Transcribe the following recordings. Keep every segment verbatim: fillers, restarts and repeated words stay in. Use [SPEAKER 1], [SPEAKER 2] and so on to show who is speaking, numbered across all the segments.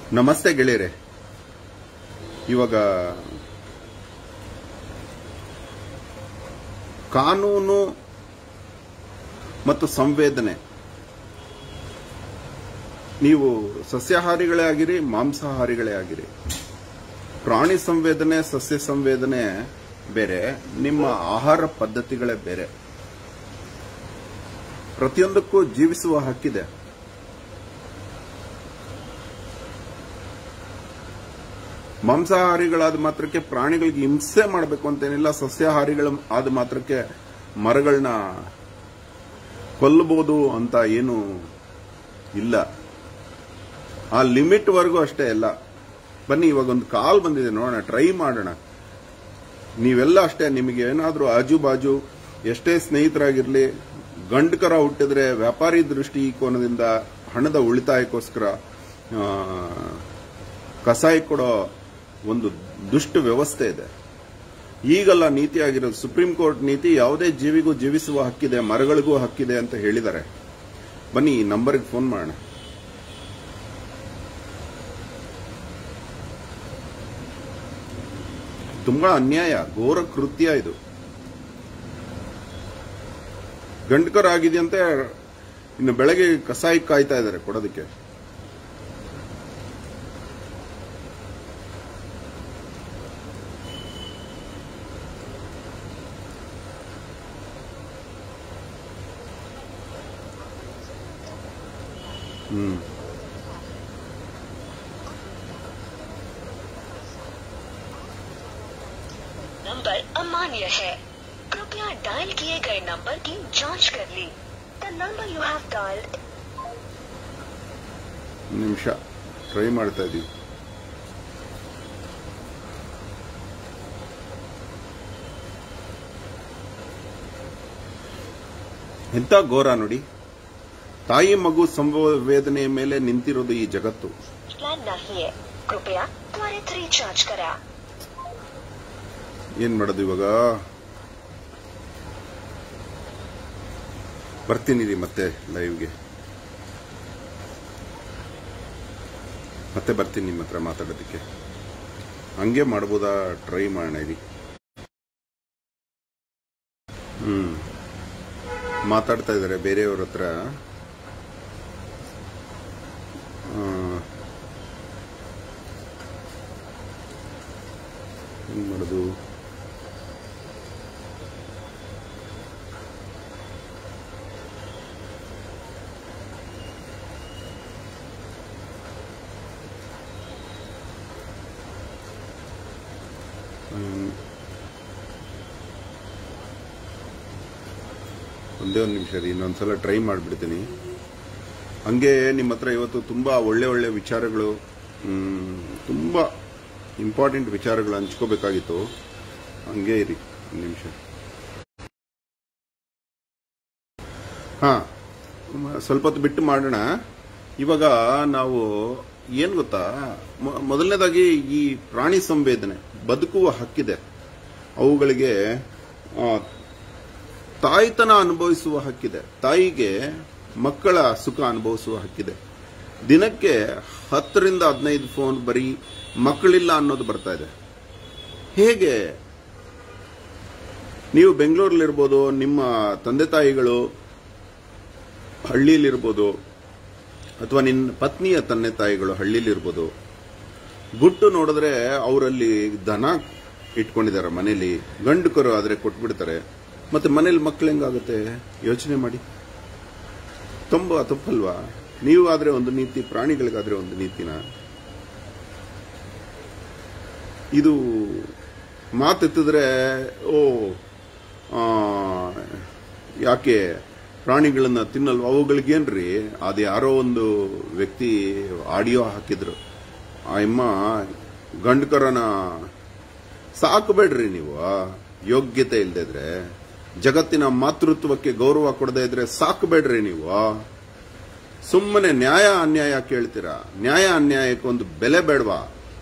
[SPEAKER 1] ನಮಸ್ತೆ ಗೆಳೆಯರೆ. ಇವಾಗ ಕಾನೂನು ಮತ್ತು ಸಂವೇದನೆ, ನೀವು ಸಸ್ಯಾಹಾರಿಗಳೇ ಆಗಿರಿ ಮಾಂಸಾಹಾರಿಗಳೇ ಆಗಿರಿ, ಪ್ರಾಣಿ ಸಂವೇದನೆ ಸಸ್ಯ ಸಂವೇದನೆ ಬೇರೆ, ನಿಮ್ಮ ಆಹಾರ ಪದ್ಧತಿಗಳೇ ಬೇರೆ. ಪ್ರತಿಯೊಂದಕ್ಕೂ ಜೀವಿಸುವ ಹಕ್ಕಿದೆ. ಮಾಂಸಾಹಾರಿಗಳಾದ ಮಾತ್ರಕ್ಕೆ ಪ್ರಾಣಿಗಳಿಗೆ ಹಿಂಸೆ ಮಾಡಬೇಕು ಅಂತೇನಿಲ್ಲ. ಸಸ್ಯಾಹಾರಿಗಳ ಆದ ಮಾತ್ರಕ್ಕೆ ಮರಗಳನ್ನ ಕೊಲ್ಲಬಹುದು ಅಂತ ಏನು ಇಲ್ಲ. ಆ ಲಿಮಿಟ್ ವರೆಗೂ ಅಷ್ಟೇ ಎಲ್ಲ. ಬನ್ನಿ, ಇವಾಗ ಒಂದು ಕಾಲ್ ಬಂದಿದೆ, ನೋಡೋಣ, ಟ್ರೈ ಮಾಡೋಣ. ನೀವೆಲ್ಲ ಅಷ್ಟೇ, ನಿಮಗೆ ಏನಾದ್ರೂ ಆಜು ಬಾಜು ಎಷ್ಟೇ ಸ್ನೇಹಿತರಾಗಿರ್ಲಿ, ಗಂಡಕರ ಹುಟ್ಟಿದ್ರೆ ವ್ಯಾಪಾರಿ ದೃಷ್ಟಿಕೋನದಿಂದ ಹಣದ ಉಳಿತಾಯಕ್ಕೋಸ್ಕರ ಕಸಾಯಿ ಕೊಡೋ ಒಂದು ದುಷ್ಟ ವ್ಯವಸ್ಥೆ ಇದೆ. ಈಗೆಲ್ಲ ನೀತಿ ಆಗಿರೋದು ಸುಪ್ರೀಂ ಕೋರ್ಟ್ ನೀತಿ, ಯಾವುದೇ ಜೀವಿಗೂ ಜೀವಿಸುವ ಹಕ್ಕಿದೆ, ಮರಗಳಿಗೂ ಹಕ್ಕಿದೆ ಅಂತ ಹೇಳಿದ್ದಾರೆ. ಬನ್ನಿ, ಈ ನಂಬರ್ಗೆ ಫೋನ್ ಮಾಡೋಣ. ತುಂಬಾ ಅನ್ಯಾಯ, ಘೋರ ಕೃತ್ಯ ಇದು. ಗಂಡಕರ ಆಗಿದೆಯಂತೆ, ಇನ್ನು ಬೆಳಗ್ಗೆ ಕಸಾಯಿ ಕಾಯ್ತಾ ಇದ್ದಾರೆ ಕೊಡೋದಕ್ಕೆ. हम्म
[SPEAKER 2] नंबर अमान्य है, कृपया डायल किए गए नंबर की जांच कर ली. The number you have dialled.
[SPEAKER 1] ನಿಮಿಷ ಟ್ರೈ ಮಾಡ್ತಾ ಇದೀವಿ. ಎಂತ ಘೋರ ನೋಡಿ. ತಾಯಿ ಮಗು ಸಂವೇದನೆಯ ಮೇಲೆ ನಿಂತಿರೋದು ಈ ಜಗತ್ತು. ಏನ್ ಮಾಡೋದು ಇವಾಗ? ಬರ್ತೀನಿ ರೀ ಮತ್ತೆ ಲೈವ್ಗೆ, ಮತ್ತೆ ಬರ್ತೀನಿ ನಿಮ್ಮ ಹತ್ರ ಮಾತಾಡೋದಕ್ಕೆ. ಹಂಗೆ ಮಾಡ್ಬೋದಾ? ಟ್ರೈ ಮಾಡೋಣ ಇರಿ. ಹ್ಮ್ ಮಾತಾಡ್ತಾ ಇದ್ದಾರೆ ಬೇರೆಯವ್ರ ಹತ್ರ. ಏನ್ ಮಾಡೋದು? ಒಂದೇ ಒಂದು ನಿಮಿಷ ರೀ, ಇನ್ನೊಂದ್ಸಲ ಟ್ರೈ ಮಾಡಿಬಿಡ್ತೀನಿ. ಹಂಗೆ ನಿಮ್ಮ ಹತ್ರ ಇವತ್ತು ತುಂಬಾ ಒಳ್ಳೆ ಒಳ್ಳೆ ವಿಚಾರಗಳು, ತುಂಬಾ ಇಂಪಾರ್ಟೆಂಟ್ ವಿಚಾರಗಳು ಹಂಚ್ಕೋಬೇಕಾಗಿತ್ತು. ಹಂಗೆ ಇರಿ ಒಂದು ನಿಮಿಷ. ಹಾ, ಸ್ವಲ್ಪ ಹೊತ್ತು ಬಿಟ್ಟು ಮಾಡೋಣ. ಇವಾಗ ನಾವು ಏನ್ ಗೊತ್ತಾ, ಮೊದಲನೇದಾಗಿ ಈ ಪ್ರಾಣಿ ಸಂವೇದನೆ, ಬದುಕುವ ಹಕ್ಕಿದೆ ಅವುಗಳಿಗೆ. ತಾಯ್ತನ ಅನುಭವಿಸುವ ಹಕ್ಕಿದೆ, ತಾಯಿಗೆ ಮಕ್ಕಳ ಸುಖ ಅನುಭವಿಸುವ ಹಕ್ಕಿದೆ. ದಿನಕ್ಕೆ ಹತ್ತರಿಂದ ಹದಿನೈದು ಫೋನ್ ಬರೀ ಮಕ್ಕಳಿಲ್ಲ ಅನ್ನೋದು ಬರ್ತಾ ಇದೆ. ಹೇಗೆ? ನೀವು ಬೆಂಗಳೂರಲ್ಲಿರ್ಬೋದು, ನಿಮ್ಮ ತಂದೆ ತಾಯಿಗಳು ಹಳ್ಳಿಲಿರ್ಬೋದು, ಅಥವಾ ನಿನ್ನ ಪತ್ನಿಯ ತಂದೆ ತಾಯಿಗಳು ಹಳ್ಳಿಲಿರ್ಬೋದು. ಗುಟ್ಟು ನೋಡಿದ್ರೆ ಅವರಲ್ಲಿ ದನ ಇಟ್ಕೊಂಡಿದ್ದಾರೆ ಮನೇಲಿ, ಗಂಡು ಕರು ಆದ್ರೆ ಕೊಟ್ಬಿಡ್ತಾರೆ. ಮತ್ತೆ ಮನೇಲಿ ಮಕ್ಕಳು ಹೆಂಗಾಗುತ್ತೆ ಯೋಚನೆ ಮಾಡಿ. ತುಂಬಾ ತಪ್ಪಲ್ವಾ? ನೀವು ಆದ್ರೆ ಒಂದು ನೀತಿ, ಪ್ರಾಣಿಗಳಿಗಾದ್ರೆ ಒಂದು ನೀತಿನ? ಇದು ಮಾತೆತ್ತಿದ್ರೆ ಓ ಯಾಕೆ ಪ್ರಾಣಿಗಳನ್ನ ತಿನ್ನಲ್ವ? ಅವುಗಳಿಗೇನ್ರಿ, ಅದು ಯಾರೋ ಒಂದು ವ್ಯಕ್ತಿ ಆಡಿಯೋ ಹಾಕಿದ್ರು, ಆ ಅಮ್ಮ ಗಂಡಕರನ ಸಾಕಬೇಡ್ರಿ ನೀವು. ಯೋಗ್ಯತೆ ಇಲ್ಲದೆ ಇದ್ರೆ, ಜಗತ್ತಿನ ಮಾತೃತ್ವಕ್ಕೆ ಗೌರವ ಕೊಡದೇ ಇದ್ರೆ ಸಾಕಬೇಡ್ರಿ ನೀವು. ಸುಮ್ಮನೆ ನ್ಯಾಯ ಅನ್ಯಾಯ ಕೇಳ್ತೀರಾ. ನ್ಯಾಯ ಅನ್ಯಾಯಕ್ಕೊಂದು ಬೆಲೆ ಬೇಡವಾ?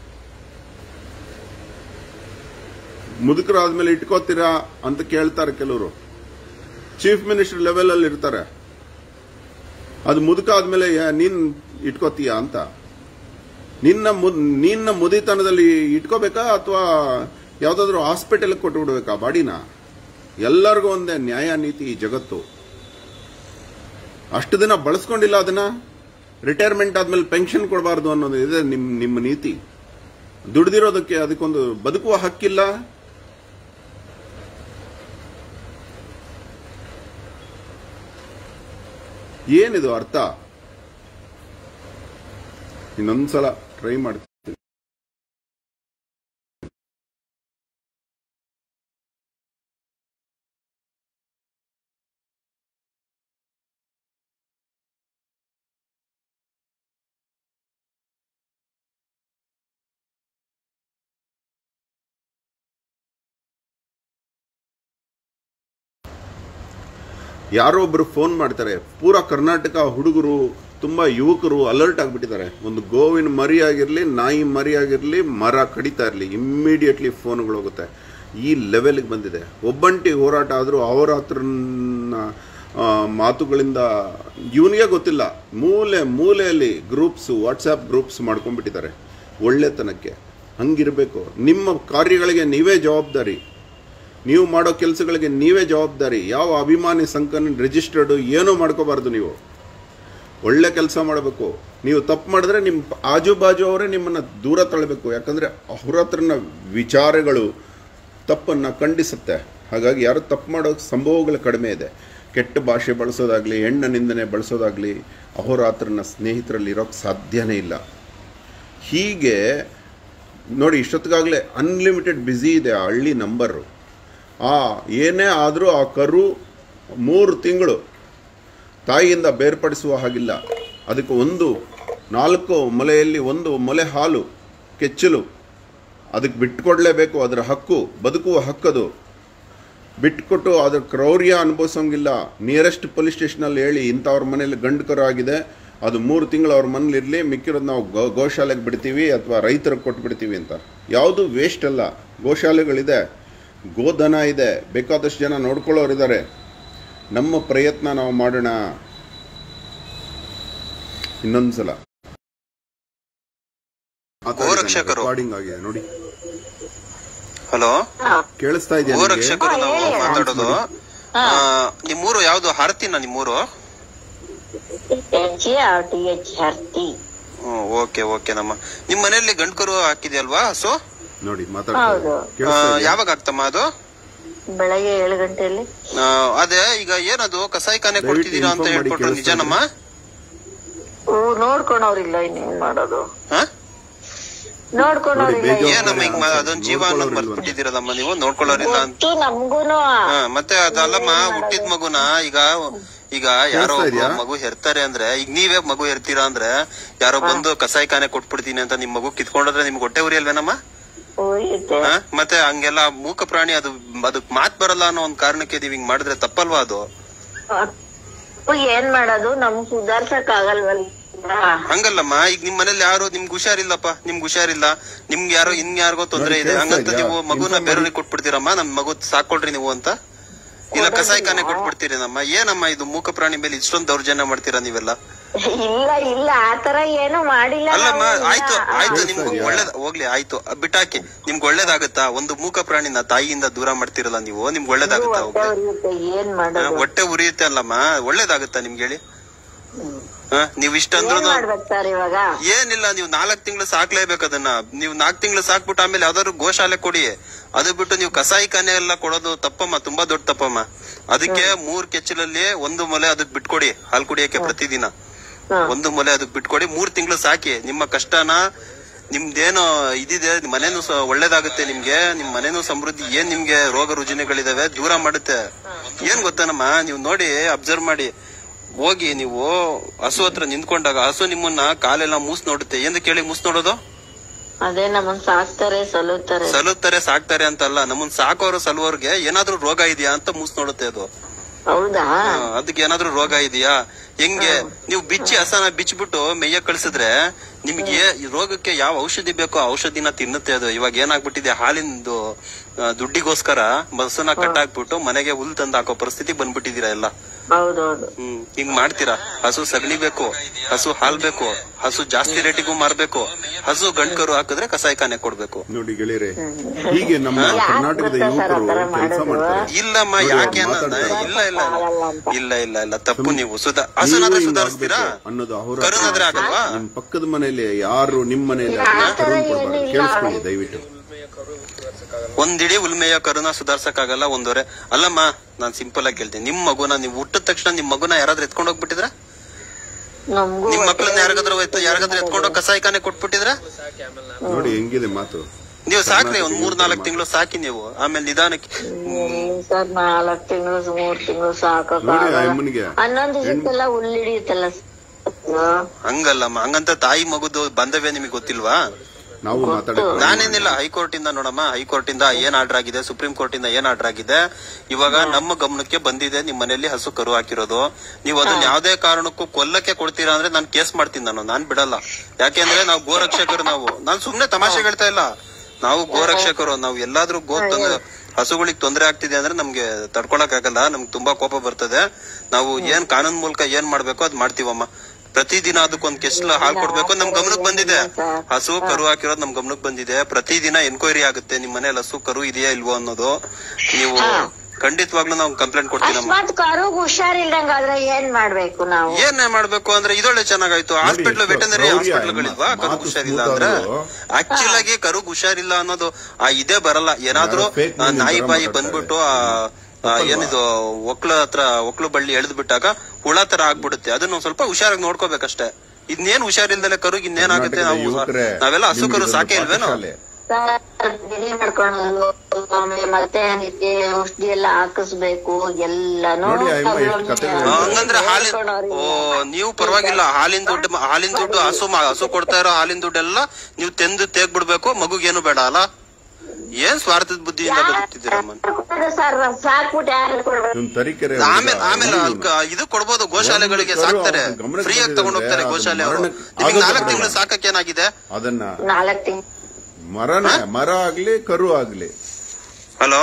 [SPEAKER 1] ಮುದುಕರಾದ್ಮೇಲೆ ಇಟ್ಕೋತೀರಾ ಅಂತ ಕೇಳ್ತಾರೆ ಕೆಲವರು. ಚೀಫ್ ಮಿನಿಸ್ಟರ್ ಲೆವೆಲ್ ಅಲ್ಲಿ ಇರ್ತಾರೆ. ಅದು ಮುದುಕ ಆದ್ಮೇಲೆ ನೀನ್ ಇಟ್ಕೋತೀಯ ಅಂತ. ನಿನ್ನ ನಿನ್ನ ಮುದಿತನದಲ್ಲಿ ಇಟ್ಕೋಬೇಕಾ ಅಥವಾ ಯಾವ್ದಾದ್ರು ಹಾಸ್ಪಿಟಲ್ ಕೊಟ್ಟು ಬಿಡ್ಬೇಕಾ ಬಾಡಿನ? ಎಲ್ಲರಿಗೂ ಒಂದೇ ನ್ಯಾಯ ನೀತಿ ಈ ಜಗತ್ತು. ಅಷ್ಟು ದಿನ ಬಳಸ್ಕೊಂಡಿಲ್ಲ ಅದನ್ನ, ರಿಟೈರ್ಮೆಂಟ್ ಆದ್ಮೇಲೆ ಪೆನ್ಷನ್ ಕೊಡಬಾರ್ದು ಅನ್ನೋದು ಇದೆ ನಿಮ್ ನಿಮ್ಮ ನೀತಿ. ದುಡ್ದಿರೋದಕ್ಕೆ ಅದಕ್ಕೊಂದು ಬದುಕುವ ಹಕ್ಕಿಲ್ಲ. ಏನಿದು ಅರ್ಥ? ಇನ್ನೊಂದ್ಸಲ ಟ್ರೈ ಮಾಡ್ತೀನಿ. ಯಾರೋ ಒಬ್ರು ಫೋನ್ ಮಾಡ್ತಾರೆ, ಪೂರಾ ಕರ್ನಾಟಕ ಹುಡುಗರು ತುಂಬಾ ಯುವಕರು ಅಲರ್ಟ್ ಆಗ್ಬಿಟ್ಟಿದ್ದಾರೆ. ಒಂದು ಗೋವಿನ ಮರಿ ಆಗಿರ್ಲಿ, ನಾಯಿ ಮರಿ ಆಗಿರ್ಲಿ, ಮರ ಕಡಿತಾ ಇರ್ಲಿ, ಇಮ್ಮಿಡಿಯೇಟ್ಲಿ ಫೋನ್ಗಳು ಹೋಗುತ್ತೆ. ಈ ಲೆವೆಲ್ಗೆ ಬಂದಿದೆ. ಒಬ್ಬಂಟಿ ಹೋರಾಟ ಆದ್ರೂ ಅವರ ಹತ್ರ ಮಾತುಗಳಿಂದ ಇವನಿಗೆ ಗೊತ್ತಿಲ್ಲ. ಮೂಲೆ ಮೂಲೆಯಲ್ಲಿ ಗ್ರೂಪ್ಸ್, ವಾಟ್ಸ್ಆಪ್ ಗ್ರೂಪ್ಸ್ ಮಾಡ್ಕೊಂಡ್ಬಿಟ್ಟಿದ್ದಾರೆ ಒಳ್ಳೆತನಕ್ಕೆ. ಹಂಗಿರ್ಬೇಕು. ನಿಮ್ಮ ಕಾರ್ಯಗಳಿಗೆ ನೀವೇ ಜವಾಬ್ದಾರಿ, ನೀವು ಮಾಡೋ ಕೆಲಸಗಳಿಗೆ ನೀವೇ ಜವಾಬ್ದಾರಿ. ಯಾವ ಅಭಿಮಾನಿ ಸಂಘನ ರಿಜಿಸ್ಟರ್ಡ್ ಏನೂ ಮಾಡ್ಕೋಬಾರ್ದು. ನೀವು ಒಳ್ಳೆ ಕೆಲಸ ಮಾಡಬೇಕು. ನೀವು ತಪ್ಪು ಮಾಡಿದ್ರೆ ನಿಮ್ಮ ಆಜು ಬಾಜು ಅವರೇ ನಿಮ್ಮನ್ನ ದೂರ ತಳ್ಳಬೇಕು. ಯಾಕಂದ್ರೆ ಅವ್ರ ಹತ್ರನ ವಿಚಾರಗಳು ತಪ್ಪನ್ನ ಖಂಡಿಸುತ್ತೆ. ಹಾಗಾಗಿ ಯಾರು ತಪ್ಪು ಮಾಡೋ ಸಂಭವಗಳು ಕಡಿಮೆ ಇದೆ. ಕೆಟ್ಟ ಭಾಷೆ ಬಳಸೋದಾಗ್ಲಿ, ಹೆಣ್ಣ ನಿಂದನೆ ಬಳಸೋದಾಗ್ಲಿ ಅಹೋರಾತ್ರನ ಸ್ನೇಹಿತರಲ್ಲಿ ಇರೋಕ್ಕೆ ಸಾಧ್ಯನೇ ಇಲ್ಲ. ಹೀಗೆ ನೋಡಿ, ಇಷ್ಟೊತ್ತಿಗಾಗಲೇ ಅನ್ಲಿಮಿಟೆಡ್ ಬ್ಯುಸಿ ಇದೆ ಆ ಹಳ್ಳಿ ನಂಬರು. ಆ ಏನೇ ಆದರೂ ಆ ಕರು ಮೂರು ತಿಂಗಳು ತಾಯಿಯಿಂದ ಬೇರ್ಪಡಿಸುವ ಹಾಗಿಲ್ಲ. ಅದಕ್ಕೆ ಒಂದು ನಾಲ್ಕು ಮೊಲೆಯಲ್ಲಿ ಒಂದು ಮೊಲೆ ಹಾಲು ಕೆಚ್ಚಲು ಅದಕ್ಕೆ ಬಿಟ್ಕೊಡ್ಲೇಬೇಕು. ಅದರ ಹಕ್ಕು, ಬದುಕುವ ಹಕ್ಕದು. ಬಿಟ್ಕೊಟ್ಟು ಅದ್ರ ಕ್ರೌರ್ಯ ಅನುಭವಿಸೋಂಗಿಲ್ಲ. ನಿಯರೆಸ್ಟ್ ಪೊಲೀಸ್ ಸ್ಟೇಷನಲ್ಲಿ ಹೇಳಿ ಇಂಥವ್ರ ಮನೇಲಿ ಗಂಡು ಕರು ಆಗಿದೆ, ಅದು ಮೂರು ತಿಂಗಳು ಅವ್ರ ಮನೇಲಿ ಇರಲಿ, ಮಿಕ್ಕಿರೋದು ನಾವು ಗೋ ಗೋಶಾಲೆಗೆ ಬಿಡ್ತೀವಿ ಅಥವಾ ರೈತರಿಗೆ ಕೊಟ್ಬಿಡ್ತೀವಿ ಅಂತ. ಯಾವುದು ವೇಸ್ಟ್ ಅಲ್ಲ. ಗೋಶಾಲೆಗಳಿದೆ, ಗೋಧನ ಇದೆ, ಬೇಕಾದಷ್ಟು ಜನ ನೋಡ್ಕೊಳ್ಳೋರಿದ್ದಾರೆ. ನಮ್ಮ ಪ್ರಯತ್ನ ನಾವು ಮಾಡೋಣ. ಇನ್ನೊಂದ್ಸಲ ರೆಕಾರ್ಡಿಂಗ್ ಆಗಿದೆ ನೋಡಿ.
[SPEAKER 3] ಹಲೋ,
[SPEAKER 1] ಕೇಳಿಸ್ತಾ ಇದೆಯಾ?
[SPEAKER 3] ಗೋರಕ್ಷಕರು ನಾವು ಮಾತಾಡೋದು. ನಿಮ್ಮೂರು ಯಾವ್ದು? ಹಾರತಿನ ನಿಮ್ಮೂರು? Okay okay. ನಮ್ಮ ನಿಮ್ ಮನೆಯಲ್ಲಿ ಗಂಡ್ಕರು ಹಾಕಿದ್ಯಲ್ವಾ ಹಸು?
[SPEAKER 1] ನೋಡಿ ಮಾತಾಡ್ತಾರೆ.
[SPEAKER 3] ಯಾವಾಗ ಆಗ್ತಮ್ಮ ಅದು?
[SPEAKER 4] ಬೆಳಗ್ಗೆ ಏಳು ಗಂಟೆಯಲ್ಲಿ.
[SPEAKER 3] ಅದೇ ಈಗ ಏನದು ಕಸಾಯಿಖಾನೆ ಕೊಡ್ತಿದ್ದೀರಾ ಅಂತ ಹೇಳ್ಕೊಟ್ರು, ನಿಜನಮ್ಮ?
[SPEAKER 4] ನೋಡ್ಕೊಳೋರಿಲ್ಲ, ಇನ್ನೇನ್ ಮಾಡೋದು? ನೋಡ್ಕೊಳೋರಿಲ್ಲ.
[SPEAKER 3] ಏನಮ್ಮ ಹಿಂಗ್ ಅದೊಂದ್ ಜೀವ ಅನ್ನೋದು ಮರ್ತ್ಬಿಟ್ಟಿದ್ದೀರಲ್ಲಮ್ಮ ನೀವು, ನೋಡ್ಕೊಳ್ಳೋರಿಲ್ಲ ಅಂತ.
[SPEAKER 4] ನಮ್ಗೂನು
[SPEAKER 3] ಮತ್ತೆ ಅದಲ್ಲಮ್ಮ, ಹುಟ್ಟಿದ ಮಗುನ ಈಗ ಈಗ ಯಾರೋ ಮಗು ಹೆರ್ತಾರೆ ಅಂದ್ರೆ, ಈಗ ನೀವೇ ಮಗು ಹೆರ್ತೀರಾ ಅಂದ್ರೆ ಯಾರೋ ಬಂದು ಕಸಾಯಿಖಾನೆ ಕೊಟ್ಬಿಡ್ತೀನಿ ಅಂತ ನಿಮ್ ಮಗು ಕಿತ್ಕೊಂಡ್ರೆ ನಿಮ್ಗೆ ಹೊಟ್ಟೆ ಉರಿ ಅಲ್ವೇನಮ್ಮ? ಮತ್ತೆ ಹಂಗೆಲ್ಲ ಮೂಕ ಪ್ರಾಣಿ, ಅದು ಅದಕ್ ಮಾತ್ ಬರಲ್ಲ ಅನ್ನೋ ಒಂದ್ ಕಾರಣಕ್ಕೆ ನೀವ್ ಹಿಂಗ್ ಮಾಡಿದ್ರೆ ತಪ್ಪಲ್ವಾ ಅದು?
[SPEAKER 4] ಏನ್ ಮಾಡೋದು, ನಮ್ಗ್ ಸುಧಾರ್ಸಕ್ ಆಗಲ್ವಲ್ಲ.
[SPEAKER 3] ಹಂಗಲ್ಲಮ್ಮ, ಈಗ ನಿಮ್ ಮನೇಲಿ ಯಾರು ನಿಮ್ಗೆ ಹುಷಾರಿಲ್ಲಪ್ಪ, ನಿಮ್ಗೆ ಹುಷಾರಿಲ್ಲ, ನಿಮ್ಗೆ ಯಾರೋ ಇನ್ ಯಾರಿಗೋ ತೊಂದ್ರೆ ಇದೆ, ಹಂಗಂತ ನೀವು ಮಗುನ ಬೇರೆಯವ್ರಿಗೆ ಕೊಟ್ಬಿಡ್ತೀರಮ್ಮ, ನಮ್ ಮಗು ಸಾಕೊಳ್ರಿ ನೀವು ಅಂತ? ಇಲ್ಲ ಕಸಾಯಿಖಾನೆ ಕೊಟ್ಬಿಡ್ತೀರಿ ನಮ್ಮ? ಏನಮ್ಮ ಇದು ಮೂಕ ಪ್ರಾಣಿ ಮೇಲೆ ಇಷ್ಟೊಂದು ದೌರ್ಜನ್ಯ ಮಾಡ್ತೀರಾ ನೀವೆಲ್ಲ?
[SPEAKER 4] ಇಲ್ಲ ಇಲ್ಲ, ಆತರ ಏನು ಮಾಡಿಲ್ಲ.
[SPEAKER 3] ಅಲ್ಲಮ್ಮ, ಆಯ್ತು ಆಯ್ತು, ನಿಮ್ಗೆ ಒಳ್ಳೇದ್ ಹೋಗ್ಲಿ, ಆಯ್ತು ಬಿಟ್ಟಾಕಿ. ನಿಮ್ಗೆ ಒಳ್ಳೇದಾಗುತ್ತಾ? ಒಂದು ಮೂಕ ಪ್ರಾಣಿನ ತಾಯಿಯಿಂದ ದೂರ ಮಾಡ್ತಿರಲ್ಲ ನೀವು, ನಿಮ್ಗೆ ಒಳ್ಳೇದಾಗುತ್ತಾ? ಹೊಟ್ಟೆ ಉರಿಯುತ್ತೆ ಅಲ್ಲಮ್ಮ, ಒಳ್ಳೇದಾಗುತ್ತಾ ನಿಮ್ಗೆ ಹೇಳಿ? ನೀವ್ ಇಷ್ಟಂದ್ರು ಏನಿಲ್ಲ, ನೀವು ನಾಲ್ಕ್ ತಿಂಗಳು ಸಾಕ್ಲೇಬೇಕು ಅದನ್ನ. ನೀವು ನಾಲ್ಕ್ ತಿಂಗಳು ಸಾಕ್ಬಿಟ್ಟು ಆಮೇಲೆ ಯಾವ್ದಾದ್ರು ಗೋಶಾಲೆ ಕೊಡಿ. ಅದು ಬಿಟ್ಟು ನೀವು ಕಸಾಯಿಖಾನೆ ಎಲ್ಲ ಕೊಡೋದು ತಪ್ಪಮ್ಮ, ತುಂಬಾ ದೊಡ್ಡ ತಪ್ಪಮ್ಮ. ಅದಕ್ಕೆ ಮೂರ್ ಕೆಚ್ಚಲಲ್ಲಿ ಒಂದು ಮೊಲೆ ಅದಕ್ ಬಿಟ್ಕೊಡಿ, ಹಾಲು ಕುಡಿಯಕ್ಕೆ ಪ್ರತಿದಿನ ಒಂದು ಮೊಲೆ ಅದಕ್ ಬಿಟ್ಕೊಡಿ. ಮೂರ್ ತಿಂಗಳು ಸಾಕಿ. ನಿಮ್ಮ ಕಷ್ಟನ, ನಿಮ್ದೇನೋ ಇದಿದೆ, ಮನೇನು ಒಳ್ಳೇದಾಗುತ್ತೆ ನಿಮ್ಗೆ, ನಿಮ್ ಮನೇನು ಸಮೃದ್ಧಿ, ಏನ್ ನಿಮ್ಗೆ ರೋಗ ರುಜಿನಗಳಿದಾವೆ ದೂರ ಮಾಡುತ್ತೆ. ಏನ್ ಗೊತ್ತಾನಮ್ಮ, ನೀವು ನೋಡಿ, ಅಬ್ಸರ್ವ್ ಮಾಡಿ, ಹೋಗಿ ನೀವು ಹಸು ಹತ್ರ ನಿಂತ್ಕೊಂಡಾಗ ಹಸು ನಿಮ್ಮನ್ನ ಕಾಲೆಲ್ಲ ಮೂಸ್ ನೋಡುತ್ತೆ. ಎಂದು ಕೇಳಿ ಮೂಸ್ ನೋಡೋದು?
[SPEAKER 4] ಅದೇ ನಮ್ಮನ್ ಸಾಕ್ತಾರೆ, ಸಲುತ್ತಾರೆ.
[SPEAKER 3] ಸಲುತ್ತಾರೆ, ಸಾಕ್ತಾರೆ ಅಂತಲ್ಲ, ನಮ್ಮನ್ ಸಾಕೋರು ಸಲುವರ್ಗೆ ಏನಾದ್ರೂ ರೋಗ ಇದೆಯಾ ಅಂತ ಮೂಸ್ ನೋಡುತ್ತೆ ಅದು.
[SPEAKER 4] ಹೌದಾ?
[SPEAKER 3] ಅದಕ್ಕೆ ಏನಾದ್ರೂ ರೋಗ ಇದೆಯಾ? ಹೆಂಗೆ ನೀವು ಬಿಚ್ಚಿ ಹಸನ ಬಿಚ್ಚಿಬಿಟ್ಟು ಮೇಯ್ಯ ಕಳ್ಸಿದ್ರೆ ನಿಮ್ಗೆ ರೋಗಕ್ಕೆ ಯಾವ ಔಷಧಿ ಬೇಕೋ ಔಷಧಿನ ತಿನ್ನುತ್ತೆ ಅದು. ಇವಾಗ ಏನಾಗ್ಬಿಟ್ಟಿದೆ, ಹಾಲಿಂದು ದುಡ್ಡಿಗೋಸ್ಕರ ಬಸ್ಸನ್ನ ಕಟ್ಟಾಕ್ಬಿಟ್ಟು ಮನೆಗೆ ಹುಲ್ ತಂದು ಹಾಕೋ ಪರಿಸ್ಥಿತಿ ಬಂದ್ಬಿಟ್ಟಿದೀರಾ ಎಲ್ಲ.
[SPEAKER 4] ಹೌದೌದು.
[SPEAKER 3] ಹ್ಮ್ ಹಿಂಗ್ ಮಾಡ್ತೀರಾ? ಹಸು ಸಗಣಿ ಬೇಕು, ಹಸು ಹಾಲ್ ಬೇಕು, ಹಸು ಜಾಸ್ತಿ ರೇಟಿಗೂ ಮಾರ್ಬೇಕು, ಹಸು ಗಂಡ್ಕರು ಹಾಕಿದ್ರೆ ಕಸಾಯಿಖಾನೆ ಕೊಡ್ಬೇಕು.
[SPEAKER 1] ನೋಡಿ ಗೆಳೆಯರೆ, ಹೀಗೆ ನಮ್ಮ ಕರ್ನಾಟಕದ ಯುವಕರು ಕೆಲಸ ಮಾಡ್ತಾರೆ.
[SPEAKER 3] ಇಲ್ಲಮ್ಮ, ಯಾಕೆ ಅನ್ನೋದ? ಇಲ್ಲ ಇಲ್ಲ ಇಲ್ಲ ಇಲ್ಲ ಇಲ್ಲ ತಪ್ಪು. ನೀವು ಸುಧಾ ಹಸುನಾದ್ರೆ ಸುಧಾರಿಸ್ತೀರಾ
[SPEAKER 1] ಅನ್ನೋದು ಅವರ
[SPEAKER 3] ಕರುನಾದ್ರೆ ಆಗಲ್ವಾ?
[SPEAKER 1] ನಿಮ್ ಪಕ್ಕದ ಮನೆಯಲ್ಲಿ ಯಾರು ನಿಮ್ ಮನೆಯಲ್ಲಿ ಕರುಣ್ ಕೊಡ್ಬಾರ್ದು, ಕೇಳಿಸ್ಕೊಳ್ಳಿ ದಯವಿಟ್ಟು.
[SPEAKER 3] ಒಂದಿಡೀ ಉಲ್ಮೆಯ ಕರುನ ಸುಧಾರ್ಸಕ್ಕಾಗಲ್ಲ ಒಂದೂವರೆ. ಅಲ್ಲಮ್ಮ, ನಾನ್ ಸಿಂಪಲ್ ಆಗಿ ಕೇಳ್ತೀನಿ, ನಿಮ್ ಮಗುನ ನೀವು ಹುಟ್ಟಿದ ತಕ್ಷಣ ನಿಮ್ ಮಗುನ ಯಾರಾದ್ರೂ ಎತ್ಕೊಂಡ್ ಹೋಗ್ಬಿಟ್ಟಿದ್ರ? ನಿಮ್ ಮಕ್ಳನ್ನ ಯಾರಿಗಾದ್ರೂ ಯಾರಿಗಾದ್ರೂ ಎತ್ಕೊಂಡೋಗ್ ಕಸಾಯಿಖಾನೆ ಕೊಟ್ಬಿಟ್ಟಿದ್ರ?
[SPEAKER 1] ನೋಡಿ ಹೆಂಗಿದೆ ಮಾತು.
[SPEAKER 3] ನೀವು ಸಾಕ್ರಿ, ಒಂದ್ ಮೂರ್ ನಾಲ್ಕು ತಿಂಗಳು ಸಾಕಿ ನೀವು, ಆಮೇಲೆ ನಿಧಾನಕ್ಕೆ.
[SPEAKER 4] ಸರ್ ನಾಲ್ಕ್ ತಿಂಗಳು ಮೂರ್ ತಿಂಗಳು ಸಾಕಾಗಲ್ಲ, ಹನ್ನೊಂದು ದಿವಸಕ್ಕೆಲ್ಲ ಹುಲ್ಲಿಡಿಯುತ್ತಲ್ಲ.
[SPEAKER 3] ಹಂಗಲ್ಲಮ್ಮ, ಹಂಗಂತ ತಾಯಿ ಮಗುದು ಬಾಂಧವ್ಯ ನಿಮಗೆ ಗೊತ್ತಿಲ್ವಾ?
[SPEAKER 1] ನಾವು
[SPEAKER 3] ನಾನೇನಿಲ್ಲ, ಹೈಕೋರ್ಟ್ ಇಂದ ನೋಡಮ್ಮ, ಹೈಕೋರ್ಟ್ ಇಂದ ಏನ್ ಆರ್ಡರ್ ಆಗಿದೆ, ಸುಪ್ರೀಂ ಕೋರ್ಟ್ ಇಂದ ಏನ್ ಆರ್ಡರ್ ಆಗಿದೆ, ಇವಾಗ ನಮ್ಮ ಗಮನಕ್ಕೆ ಬಂದಿದೆ. ನಿಮ್ ಮನೆಯಲ್ಲಿ ಹಸು ಕರು ಹಾಕಿರೋದು, ನೀವು ಅದನ್ನ ಯಾವ್ದೇ ಕಾರಣಕ್ಕೂ ಕೊಲ್ಲಕ್ಕೆ ಕೊಡ್ತೀರಾ ಅಂದ್ರೆ ನಾನು ಕೇಸ್ ಮಾಡ್ತೀನಿ. ನಾನು ನಾನ್ ಬಿಡಲ್ಲ. ಯಾಕೆಂದ್ರೆ ನಾವು ಗೋರಕ್ಷಕರು. ನಾವು ನಾನ್ ಸುಮ್ನೆ ತಮಾಷೆ ಹೇಳ್ತಾ ಇಲ್ಲ, ನಾವು ಗೋರಕ್ಷಕರು. ನಾವು ಎಲ್ಲಾದ್ರೂ ಗೋ ಹಸುಗಳಿಗೆ ತೊಂದರೆ ಆಗ್ತಿದೆ ಅಂದ್ರೆ ನಮ್ಗೆ ತಡ್ಕೊಳಕ್ ಆಗಲ್ಲ, ನಮ್ಗೆ ತುಂಬಾ ಕೋಪ ಬರ್ತದೆ. ನಾವು ಏನ್ ಕಾನೂನ್ ಮೂಲಕ ಏನ್ ಮಾಡ್ಬೇಕೋ ಅದ್ ಮಾಡ್ತೀವಮ್ಮ. ಪ್ರತಿದಿನ ಅದಕ್ಕೊಂದ್ ಕೆಸ್ಲ ಹಾಲ್ ಕೊಡ್ಬೇಕು. ನಮ್ ಗಮನಕ್ ಬಂದಿದೆ, ಹಸು ಕರು ಹಾಕಿರೋದು ನಮ್ ಗಮನಕ್ ಬಂದಿದೆ. ಪ್ರತಿದಿನ ಎನ್ಕ್ವೈರಿ ಆಗುತ್ತೆ ನಿಮ್ ಮನೇಲಿ ಹಸು ಕರು ಇದೆಯಾ ಇಲ್ವೋ ಅನ್ನೋದು. ನೀವು ಖಂಡಿತವಾಗ್ಲೂ ನಾವು ಕಂಪ್ಲೇಂಟ್ ಕೊಡ್ತೀನಮ್ಮ.
[SPEAKER 4] ಹುಷಾರಿಲ್ದಂಗಾದ್ರೆ ಏನ್ ಮಾಡ್ಬೇಕು ನಾವು?
[SPEAKER 3] ಏನ್ ಮಾಡ್ಬೇಕು ಅಂದ್ರೆ ಇದೊಳ್ಳೆ ಚೆನ್ನಾಗಾಯ್ತು. ಹಾಸ್ಪಿಟ್ಲ್ ವೆಟನರಿ ಹಾಸ್ಪಿಟ್ಲ್ಗಳಿಲ್ವಾ ಕರು ಹುಷಾರಿಲ್ಲ ಅಂದ್ರೆ? ಆಕ್ಚುಲ್ ಆಗಿ ಕರು ಹುಷಾರಿಲ್ಲ ಅನ್ನೋದು ಆ ಇದೇ ಬರಲ್ಲ. ಏನಾದ್ರೂ ನಾಯಿ ಬಾಯಿ ಬಂದ್ಬಿಟ್ಟು ಆ ಏನಿದು ಒಕ್ಲ ಹತ್ರ ಒಕ್ಲು ಬಳ್ಳಿ ಎಳೆದ್ ಬಿಟ್ಟಾಗ ಹುಳ ತರ ಆಗ್ಬಿಡುತ್ತೆ. ಅದನ್ನ ಸ್ವಲ್ಪ ಹುಷಾರಾಗಿ ನೋಡ್ಕೋಬೇಕಷ್ಟೇ. ಇದನ್ನೇನ್ ಹುಷಾರಿಲ್ದಲೆ ಕರುಗ್ ಇನ್ನೇನಾಗುತ್ತೆ? ನಾವು ನಾವೆಲ್ಲ ಹಸು ಕರು ಸಾಕೆ ಇಲ್ವೇನೋ?
[SPEAKER 4] ಮತ್ತೆ ಔಷಧಿ ಎಲ್ಲ ಹಾಕಿಸ್ಬೇಕು ಎಲ್ಲಾನು.
[SPEAKER 3] ಹಂಗಂದ್ರೆ ಹಾಲಿನ ಓ ನೀವು ಪರವಾಗಿಲ್ಲ, ಹಾಲಿನ ದುಡ್ಡು ಹಾಲಿನ ದುಡ್ಡು ಹಸು ಹಸು ಕೊಡ್ತಾ ಇರೋ ಹಾಲಿನ ದುಡ್ಡೆಲ್ಲ ನೀವು ತೆಂದು ತೇಗ್ಬಿಡ್ಬೇಕು. ಮಗುಗೇನು ಬೇಡ ಅಲ್ಲ? ಏನ್ ಸ್ವಾರ್ಥದ ಬುದ್ಧಿಯಿಂದ ಬದುಕ್ತಿದ್ದೀರಮ್ಮ. ಆಮೇಲೆ ಆಮೇಲೆ ಇದು ಕೊಡ್ಬೋದು, ಗೋಶಾಲೆಗಳಿಗೆ ಸಾಕ್ತಾರೆ, ಫ್ರೀ ಆಗಿ ತಗೊಂಡ್ ಹೋಗ್ತಾರೆ ಗೋಶಾಲೆ ಅವರು. ನಿಮಗೆ ನಾಲ್ಕು ತಿಂಗಳು ಸಾಕಕ್ಕೆ ಏನಾಗಿದೆ?
[SPEAKER 1] ಅದನ್ನ ಮರನ ಮರ ಆಗ್ಲಿ ಕರು ಆಗ್ಲಿ.
[SPEAKER 3] ಹಲೋ,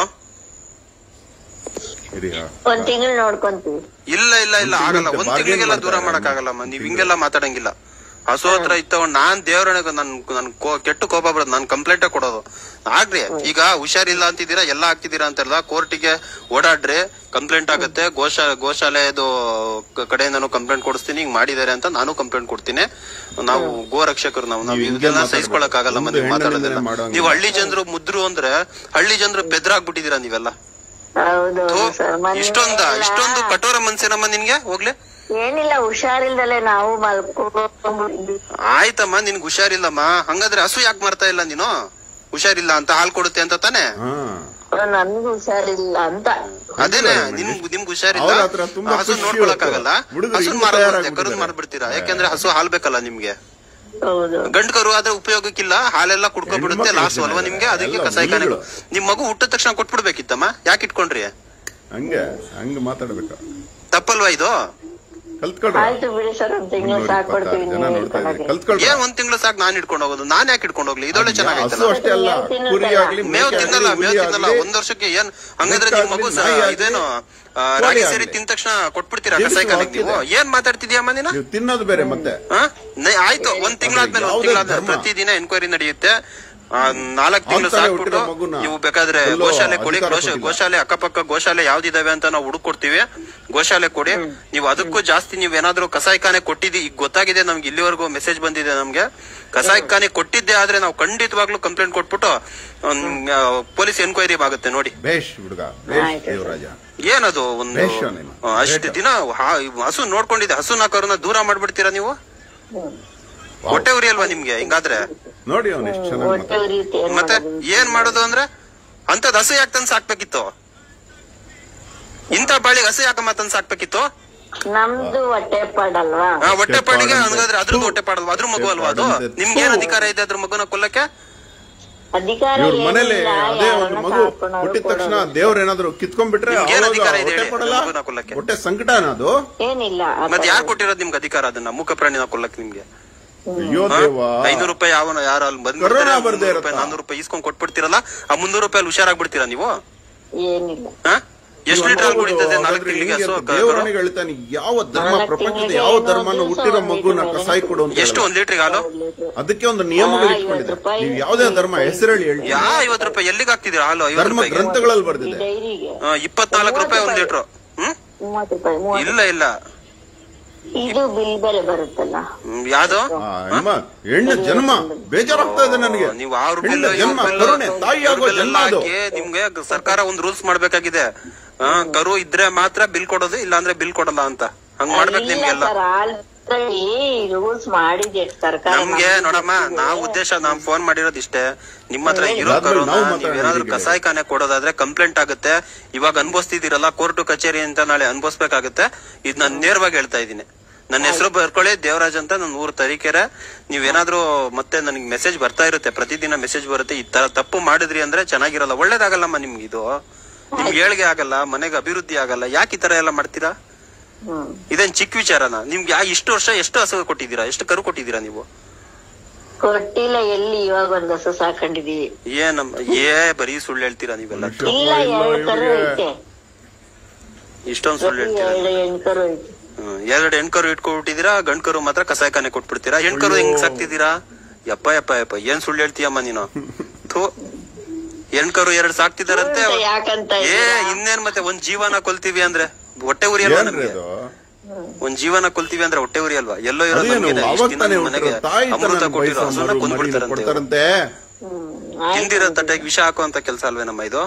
[SPEAKER 4] ಒಂದ್ ತಿಂಗಳು ನೋಡ್ಕೊಂತೀವಿ.
[SPEAKER 3] ಇಲ್ಲ ಇಲ್ಲ ಇಲ್ಲ ಆಗಲ್ಲ, ಒಂದ್ ತಿಂಗಳಿಗೆಲ್ಲ ದೂರ ಮಾಡಕ್ ಆಗಲ್ಲಮ್ಮ. ನೀವ್ ಹಿಂಗೆಲ್ಲ ಮಾತಾಡಂಗಿಲ್ಲ. ಹಸು ಹತ್ರ ಇತ್ತಗೊಂಡ್ ನಾನ್ ದೇವರಣೆಗೆ ನನ್ ನನ್ ಕೆಟ್ಟು ಕೋಪ ಬರೋದು, ನಾನ್ ಕಂಪ್ಲೇಂಟ್ ಕೊಡೋದು. ಆಗ್ರಿ, ಈಗ ಹುಷಾರಿಲ್ಲ ಅಂತಿದ್ದೀರಾ, ಎಲ್ಲ ಆಗ್ತಿದ್ದೀರಾ ಅಂತೆಲ್ಲ ಕೋರ್ಟಿಗೆ ಓಡಾಡ್ರಿ, ಕಂಪ್ಲೇಂಟ್ ಆಗುತ್ತೆ. ಗೋಶಾ ಗೋಶಾಲೆದು ಕಡೆಯಿಂದನೂ ಕಂಪ್ಲೇಂಟ್ ಕೊಡಿಸ್ತೀನಿ, ಹಿಂಗ್ ಮಾಡಿದಾರೆ ಅಂತ ನಾನು ಕಂಪ್ಲೇಂಟ್ ಕೊಡ್ತೀನಿ. ನಾವು ಗೋ ರಕ್ಷಕರು, ನಾವು ನಾವು ಇದೆಲ್ಲ ಸಹಿಸ್ಕೊಳಕ್ ಆಗಲ್ಲ. ನೀವು ಮಾತಾಡೋದಿಲ್ಲ. ನೀವು ಹಳ್ಳಿ ಜನರು ಮುದ್ರು ಅಂದ್ರೆ ಹಳ್ಳಿ ಜನರು ಬೆದ್ರಾಗ್ಬಿಟ್ಟಿದೀರಾ ನೀವೆಲ್ಲ. ಇಷ್ಟೊಂದ ಇಷ್ಟೊಂದು ಕಠೋರ ಮನ್ಸೇನಮ್ಮ ನಿನ್ಗೆ? ಹೋಗ್ಲಿ,
[SPEAKER 4] ಏನಿಲ್ಲ, ಹುಷಾರಿಲ್ದಲೆ ನಾವು
[SPEAKER 3] ಆಯ್ತಮ್ಮ. ನಿನ್ಗೆ ಹುಷಾರಿಲ್ಲಮ್ಮ, ಹಂಗಾದ್ರೆ ಹಸು ಯಾಕೆ ಮಾರ್ತಾ ಇಲ್ಲ ನೀನು? ಹುಷಾರಿಲ್ಲ ಅಂತ ಹಾಲ್ ಕೊಡುತ್ತೆ ಅಂತ ತಾನೆ?
[SPEAKER 4] ನನ್ಗೂ ಹುಷಾರಿಲ್ಲ ಅಂತ.
[SPEAKER 3] ಅದೇನೆ, ನಿಮ್ ನಿಮ್ಗೆ ಹುಷಾರಿಲ್ಲ, ಹಸು ನೋಡ್ಕೊಳಕ್ ಆಗಲ್ಲ, ಹಸು ಮಾರ್ಬಿಡ್ತೀರಾ, ಕರುನ್ ಮಾರ್ಬಿಡ್ತೀರಾ. ಯಾಕಂದ್ರೆ ಹಸು ಹಾಲ್ ಬೇಕಲ್ಲ ನಿಮ್ಗೆ. ಗಂಡು ಕರು ಆದ್ರೆ ಉಪಯೋಗಕ್ಕಿಲ್ಲ, ಹಾಲೆಲ್ಲ ಕುಡ್ಕೊಬಿಡುತ್ತೆ, ಲಾಸ್ ಅಲ್ವಾ ನಿಮ್ಗೆ? ಅದಕ್ಕೆ ಕಸಾಯಿಖಾನೆ. ನಿಮ್ ಮಗು ಹುಟ್ಟಿದ ತಕ್ಷಣ ಕೊಟ್ಬಿಡ್ಬೇಕಿತ್ತಮ್ಮ, ಯಾಕೆ ಇಟ್ಕೊಂಡ್ರಿ?
[SPEAKER 1] ಹಂಗ ಹಂಗ ಮಾತಾಡ್ಬೇಕು,
[SPEAKER 3] ತಪ್ಪಲ್ವಾ ಇದು?
[SPEAKER 4] ಆಯ್ತು ಬಿಡಿ ಸರ್, ಒಂದ್ ತಿಂಗಳು ಸಾಕೊಡ್ತೀವಿ.
[SPEAKER 3] ಏನ್ ಒಂದ್ ತಿಂಗಳು ಸಾಕು ನಾನ್ ಇಟ್ಕೊಂಡು ಹೋಗೋದು? ನಾನ್ ಯಾಕೆ ಇಟ್ಕೊಂಡು ಹೋಗ್ಲಿ? ಇದೊಳ್ಳೆ ಚೆನ್ನಾಗೈತಲ್ಲ. ಮೇವ್ ತಿನ್ನಲ್ಲ, ಮೇವ್ ತಿನ್ನಲ್ಲ ಒಂದ್ ವರ್ಷಕ್ಕೆ. ಏನ್ ಹಂಗಂದ್ರೆ ನಿಮ್ ಮಗು ಇದೇನು ರಾಗಿ ಸೇರಿ ತಿಂದ ತಕ್ಷಣ ಕೊಟ್ಬಿಡ್ತೀರಾ ಕಸಾಯಿಖಾನೆಗೆ ನೀವು? ಏನ್ ಮಾತಾಡ್ತಿದ್ಯಮ್ಮ ನೀನು?
[SPEAKER 1] ತಿನ್ನೋದು ಬೇರೆ ಮತ್ತೆ.
[SPEAKER 3] ಆಯ್ತು, ಒಂದ್ ತಿಂಗಳಾದ್ಮೇಲೆ ಒಂದ್ ತಿಂಗಳಾದ್ಮೇಲೆ ಪ್ರತಿದಿನ ಎನ್ಕ್ವೈರಿ ನಡೆಯುತ್ತೆ. ನಾಲ್ಕು ತಿಂಗಳು ಸಾಕ್ಬಿಟ್ಟು ನೀವು ಬೇಕಾದ್ರೆ ಗೋಶಾಲೆ ಕೊಡಿ. ಗೋಶಾಲೆ ಅಕ್ಕಪಕ್ಕ ಗೋಶಾಲೆ ಯಾವ್ದಿದಾವೆ ಅಂತ ನಾವು ಹುಡುಕೊಡ್ತೀವಿ. ಗೋಶಾಲೆ ಕೊಡಿ. ನೀವು ಅದಕ್ಕೂ ಜಾಸ್ತಿ ನೀವ್ ಏನಾದ್ರು ಕಸಾಯಿಖಾನೆ ಕೊಟ್ಟಿದ್ದಿ, ಈಗ ಗೊತ್ತಾಗಿದೆ ನಮ್ಗೆ, ಇಲ್ಲಿವರೆಗೂ ಮೆಸೇಜ್ ಬಂದಿದೆ ನಮ್ಗೆ. ಕಸಾಯಿಖಾನೆ ಕೊಟ್ಟಿದ್ದೆ ಆದ್ರೆ ನಾವು ಖಂಡಿತವಾಗ್ಲೂ ಕಂಪ್ಲೇಂಟ್ ಕೊಟ್ಬಿಟ್ಟು ಪೊಲೀಸ್ ಎನ್ಕ್ವೈರಿ ಆಗುತ್ತೆ ನೋಡಿ. ಏನದು ಒಂದು ಅಷ್ಟು ದಿನ ಹಸು ನೋಡ್ಕೊಂಡಿದ್ದೆ, ಹಸುನ ಕರುನ ದೂರ ಮಾಡ್ಬಿಡ್ತೀರಾ ನೀವು? ಹೊಟ್ಟೆ ಉರಿ ಅಲ್ವಾ ನಿಮ್ಗೆ ಹಿಂಗಾದ್ರೆ?
[SPEAKER 1] ನೋಡಿ
[SPEAKER 3] ಮತ್ತೆ ಏನ್ ಮಾಡೋದು ಅಂದ್ರೆ ಅಂತದ್ ಹಸು ಯಾಕೆ ತಂದ್ ಸಾಕ್ಬೇಕಿತ್ತು? ಇಂತ ಬಾಳಿಗೆ ಹಸು ಯಾಕಮ್ಮ ತಂದ್ ಸಾಕ್ಬೇಕಿತ್ತು?
[SPEAKER 4] ನಮ್ದು ಹೊಟ್ಟೆ ಪಾಡಲ್ವಾ?
[SPEAKER 3] ಹೊಟ್ಟೆ ಪಾಡಿಗೆ ಹಂಗಾದ್ರೆ ಅದ್ರದ್ದು ಹೊಟ್ಟೆ ಪಾಡಲ್ವಾ? ಅದ್ರ ಮಗು ಅಲ್ವಾ ಅದು? ನಿಮ್ಗೆ ಏನ್ ಅಧಿಕಾರ ಇದೆ ಅದ್ರ ಮಗುನ ಕೊಲ್ಲಕ್ಕೆ?
[SPEAKER 4] ಅಧಿಕಾರ
[SPEAKER 1] ಮನೇಲಿ ಅದೇ ಒಂದು ಮಗು ಹುಟ್ಟಿದ ತಕ್ಷಣ ದೇವ್ರ ಏನಾದ್ರು ಕಿತ್ಕೊಂಡ್ಬಿಟ್ರೆ
[SPEAKER 3] ಏನ್ ಅಧಿಕಾರ ಇದೆ ಮಗುನ ಕೊಲ್ಲಕ್ಕೆ?
[SPEAKER 1] ಹೊಟ್ಟೆ ಸಂಕಟ ಅನ್ನೋದು
[SPEAKER 4] ಏನಿಲ್ಲ.
[SPEAKER 3] ಮತ್ತೆ ಯಾರು ಕೊಟ್ಟಿರೋದು ನಿಮ್ಗೆ ಅಧಿಕಾರ ಅದನ್ನ ಮೂಕ ಪ್ರಾಣಿನ ಕೊಲ್ಲಕ್ಕೆ? ನಿಮ್ಗೆ ಐನೂರು ರೂಪಾಯಿ ಯಾವ ಯಾರು ಅಲ್ಲಿ ಬಂದ್ ನಾನೂರು ರೂಪಾಯಿ ಇಸ್ಕೊಂಡ್ ಕೊಟ್ಬಿಡ್ತೀರಲ್ಲ, ಆ ಮುನ್ನೂರು ರೂಪಾಯಿ ಹುಷಾರಾಗ್ಬಿಡ್ತೀರಾ ನೀವು?
[SPEAKER 4] ಏನಿಲ್ಲ.
[SPEAKER 3] ಎಷ್ಟು ಲೀಟರ್ ಹಾಲು ಕುಡಿತದೆ ನಾಲ್ಕು ತಿಂಗಳಿಗೆ ಹಸು?
[SPEAKER 1] ದೇವರನಿಗೆ ಹೇಳ್ತಾನೆ, ಯಾವ ಧರ್ಮ ಪ್ರಪಂಚದ ಯಾವ ಧರ್ಮನ ಹುಟ್ಟಿರೋ ಮಗುನ ಕಸಾಯಿ ಕೊಡು ಅಂತ.
[SPEAKER 3] ಎಷ್ಟು ಒಂದ್ ಲೀಟರ್ ಹಾಲು?
[SPEAKER 1] ಅದಕ್ಕೆ ಒಂದು ನಿಯಮಗಳು ಇಟ್ಕೊಂಡಿದೆ. ನೀವು ಯಾವುದೇ ಧರ್ಮ ಹೆಸರೇಳಿ ಹೇಳಿ.
[SPEAKER 3] ಯಾ ಐವತ್ತು ರೂಪಾಯಿ ಎಲ್ಲಿಗೆ ಹಾಕ್ತಿದ್ದೀರಾ ಹಾಲು?
[SPEAKER 1] ಧರ್ಮ ಗ್ರಂಥಗಳಲ್ಲಿ ಬರ್ದಿದೆ.
[SPEAKER 3] ಇಪ್ಪತ್ನಾಲ್ಕು ರೂಪಾಯಿ ಒಂದ್ ಲೀಟರ್. ಹ್ಮ್ ಇಲ್ಲ ಇಲ್ಲ,
[SPEAKER 4] ಇದು ಬಿಲ್ ಬೇರೆ ಬರುತ್ತಲ್ಲ.
[SPEAKER 3] ಯಾವ್ದು?
[SPEAKER 1] ಹೆಣ್ಣು ಜನ್ಮ ಬೇಜಾರಾಗ್ತಾ ಇದೆ ನನಗೆ.
[SPEAKER 3] ನೀವು ಆರು ಬಿಲ್ ನಿಮ್ಗೆ ಸರ್ಕಾರ ಒಂದ್ ರೂಲ್ಸ್ ಮಾಡ್ಬೇಕಾಗಿದೆ. ಕರು ಇದ್ರೆ ಮಾತ್ರ ಬಿಲ್ ಕೊಡೋದು, ಇಲ್ಲ ಅಂದ್ರೆ ಬಿಲ್ ಕೊಡಲ್ಲ ಅಂತ. ಹಂಗ್ ಮಾಡ್ಬೇಕು ನಿಮ್ಗೆಲ್ಲ.
[SPEAKER 4] ರೂಲ್ಸ್ ಮಾಡಿದೆ ಸರ್ಕಾರ.
[SPEAKER 3] ನಮ್ಗೆ ನೋಡಮ್ಮ, ನಾವ್ ಉದ್ದೇಶ ನಾವ್ ಫೋನ್ ಮಾಡಿರೋದು ಇಷ್ಟೇ. ನಿಮ್ಮ ಹತ್ರ ಇರೋ ಕರುನ ನೀವೇನಾದ್ರೂ ಕಸಾಯಿಖಾನೆ ಕೊಡೋದಾದ್ರೆ ಕಂಪ್ಲೇಂಟ್ ಆಗುತ್ತೆ. ಇವಾಗ ಅನ್ಭವಿಸ್ತಿದ್ದೀರಲ್ಲ ಕೋರ್ಟು ಕಚೇರಿ ಅಂತ, ನಾಳೆ ಅನ್ಭವಿಸ್ಬೇಕಾಗುತ್ತೆ. ಇದ್ ನಾನ್ ನೇರವಾಗಿ ಹೇಳ್ತಾ ಇದ್ದೀನಿ. ನನ್ನ ಹೆಸರು ಬರ್ಕೊಳ್ಳಿ, ದೇವರಾಜ್ ಅಂತ, ನನ್ನ ಊರು ತರೀಕೆರೆ. ನೀವೇನಾದ್ರೂ ಮತ್ತೆ ನನಗೆ ಮೆಸೇಜ್ ಬರ್ತಾ ಇರುತ್ತೆ, ಪ್ರತಿದಿನ ಮೆಸೇಜ್ ಬರುತ್ತೆ. ಈ ತರ ತಪ್ಪು ಮಾಡಿದ್ರಿ ಅಂದ್ರೆ ಚೆನ್ನಾಗಿರಲ್ಲ, ಒಳ್ಳೇದಾಗಲ್ಲಮ್ಮ ನಿಮ್ಗೆ. ಇದು ನಿಮ್ಗೆ ಏಳ್ಗೆ ಆಗಲ್ಲ, ಮನೆಗೆ ಅಭಿವೃದ್ಧಿ ಆಗಲ್ಲ. ಯಾಕೆ ಈ ತರ ಎಲ್ಲ ಮಾಡ್ತೀರಾ? ಇದೇನ್ ಚಿಕ್ಕ ವಿಚಾರನ? ನಿಮ್ಗೆ ಯಾ ಇಷ್ಟು ವರ್ಷ ಎಷ್ಟು ಹಸು ಕೊಟ್ಟಿದ್ದೀರಾ? ಎಷ್ಟು ಕರು ಕೊಟ್ಟಿದ್ದೀರಾ ನೀವು?
[SPEAKER 4] ಕೊಟ್ಟಿಲ್ಲ, ಎಲ್ಲಿ ಇವಾಗ ಒಂದ್ ಹಸು ಸಾಕೊಂಡಿದೀವಿ.
[SPEAKER 3] ಏನಮ್ಮ ಏ ಬರೀ ಸುಳ್ಳು ಹೇಳ್ತೀರಾ ನೀವೆಲ್ಲ.
[SPEAKER 4] ಇಲ್ಲ, ಎರಡು ಕರು ಐತೆ.
[SPEAKER 3] ಇಷ್ಟೊಂದು ಸುಳ್ಳು ಹೇಳ್ತೀರಾ?
[SPEAKER 4] ಹೆಣ್ಕರು ಐತೆ.
[SPEAKER 3] ಎರಡು ಹೆಣ್ಕರು ಇಟ್ಕೊಬಿಟ್ಟಿದ್ದೀರಾ, ಗಂಡ್ಕರು ಮಾತ್ರ ಕಸಾಯಿಖಾನೆ ಕೊಟ್ಬಿಡ್ತೀರಾ. ಹೆಣ್ಕರು ಹೆಂಗ್ ಸಾಕ್ತಿದ್ದೀರಾ? ಯಪ್ಪ ಯಪ್ಪ ಯಪ್ಪ, ಏನ್ ಸುಳ್ಳು ಹೇಳ್ತೀಯಮ್ಮ ನೀನು? ಥೂ, ಹೆಣ್ಕರು ಎರಡು ಸಾಕ್ತಿದಾರಂತೆ. ಏ ಇನ್ನೇನ್ ಮತ್ತೆ ಒಂದ್ ಜೀವನ ಕೊಲ್ತೀವಿ ಅಂದ್ರೆ ಹೊಟ್ಟೆ ಉರಿ ಅಲ್ವಾ ನಮ್ಗೆ? ಒಂದ್ ಜೀವನ ಕೊಲ್ತೀವಿ ಅಂದ್ರೆ ಹೊಟ್ಟೆ ಉರಿ ಅಲ್ವಾ? ಎಲ್ಲೋ ಇರೋದು ಮನೆಗೆ ಅಮೃತ ಕೊಟ್ಟಿರೋ ಹಸುನ ಕೊಂದ್ಬಿಡ್ತಾರಂತೆ. ತಿಂದಿರೋ ತಟ್ಟೆಗೆ ವಿಷ ಹಾಕುವಂತ ಕೆಲಸ ಅಲ್ವೇ ನಮ್ಮ ಇದು?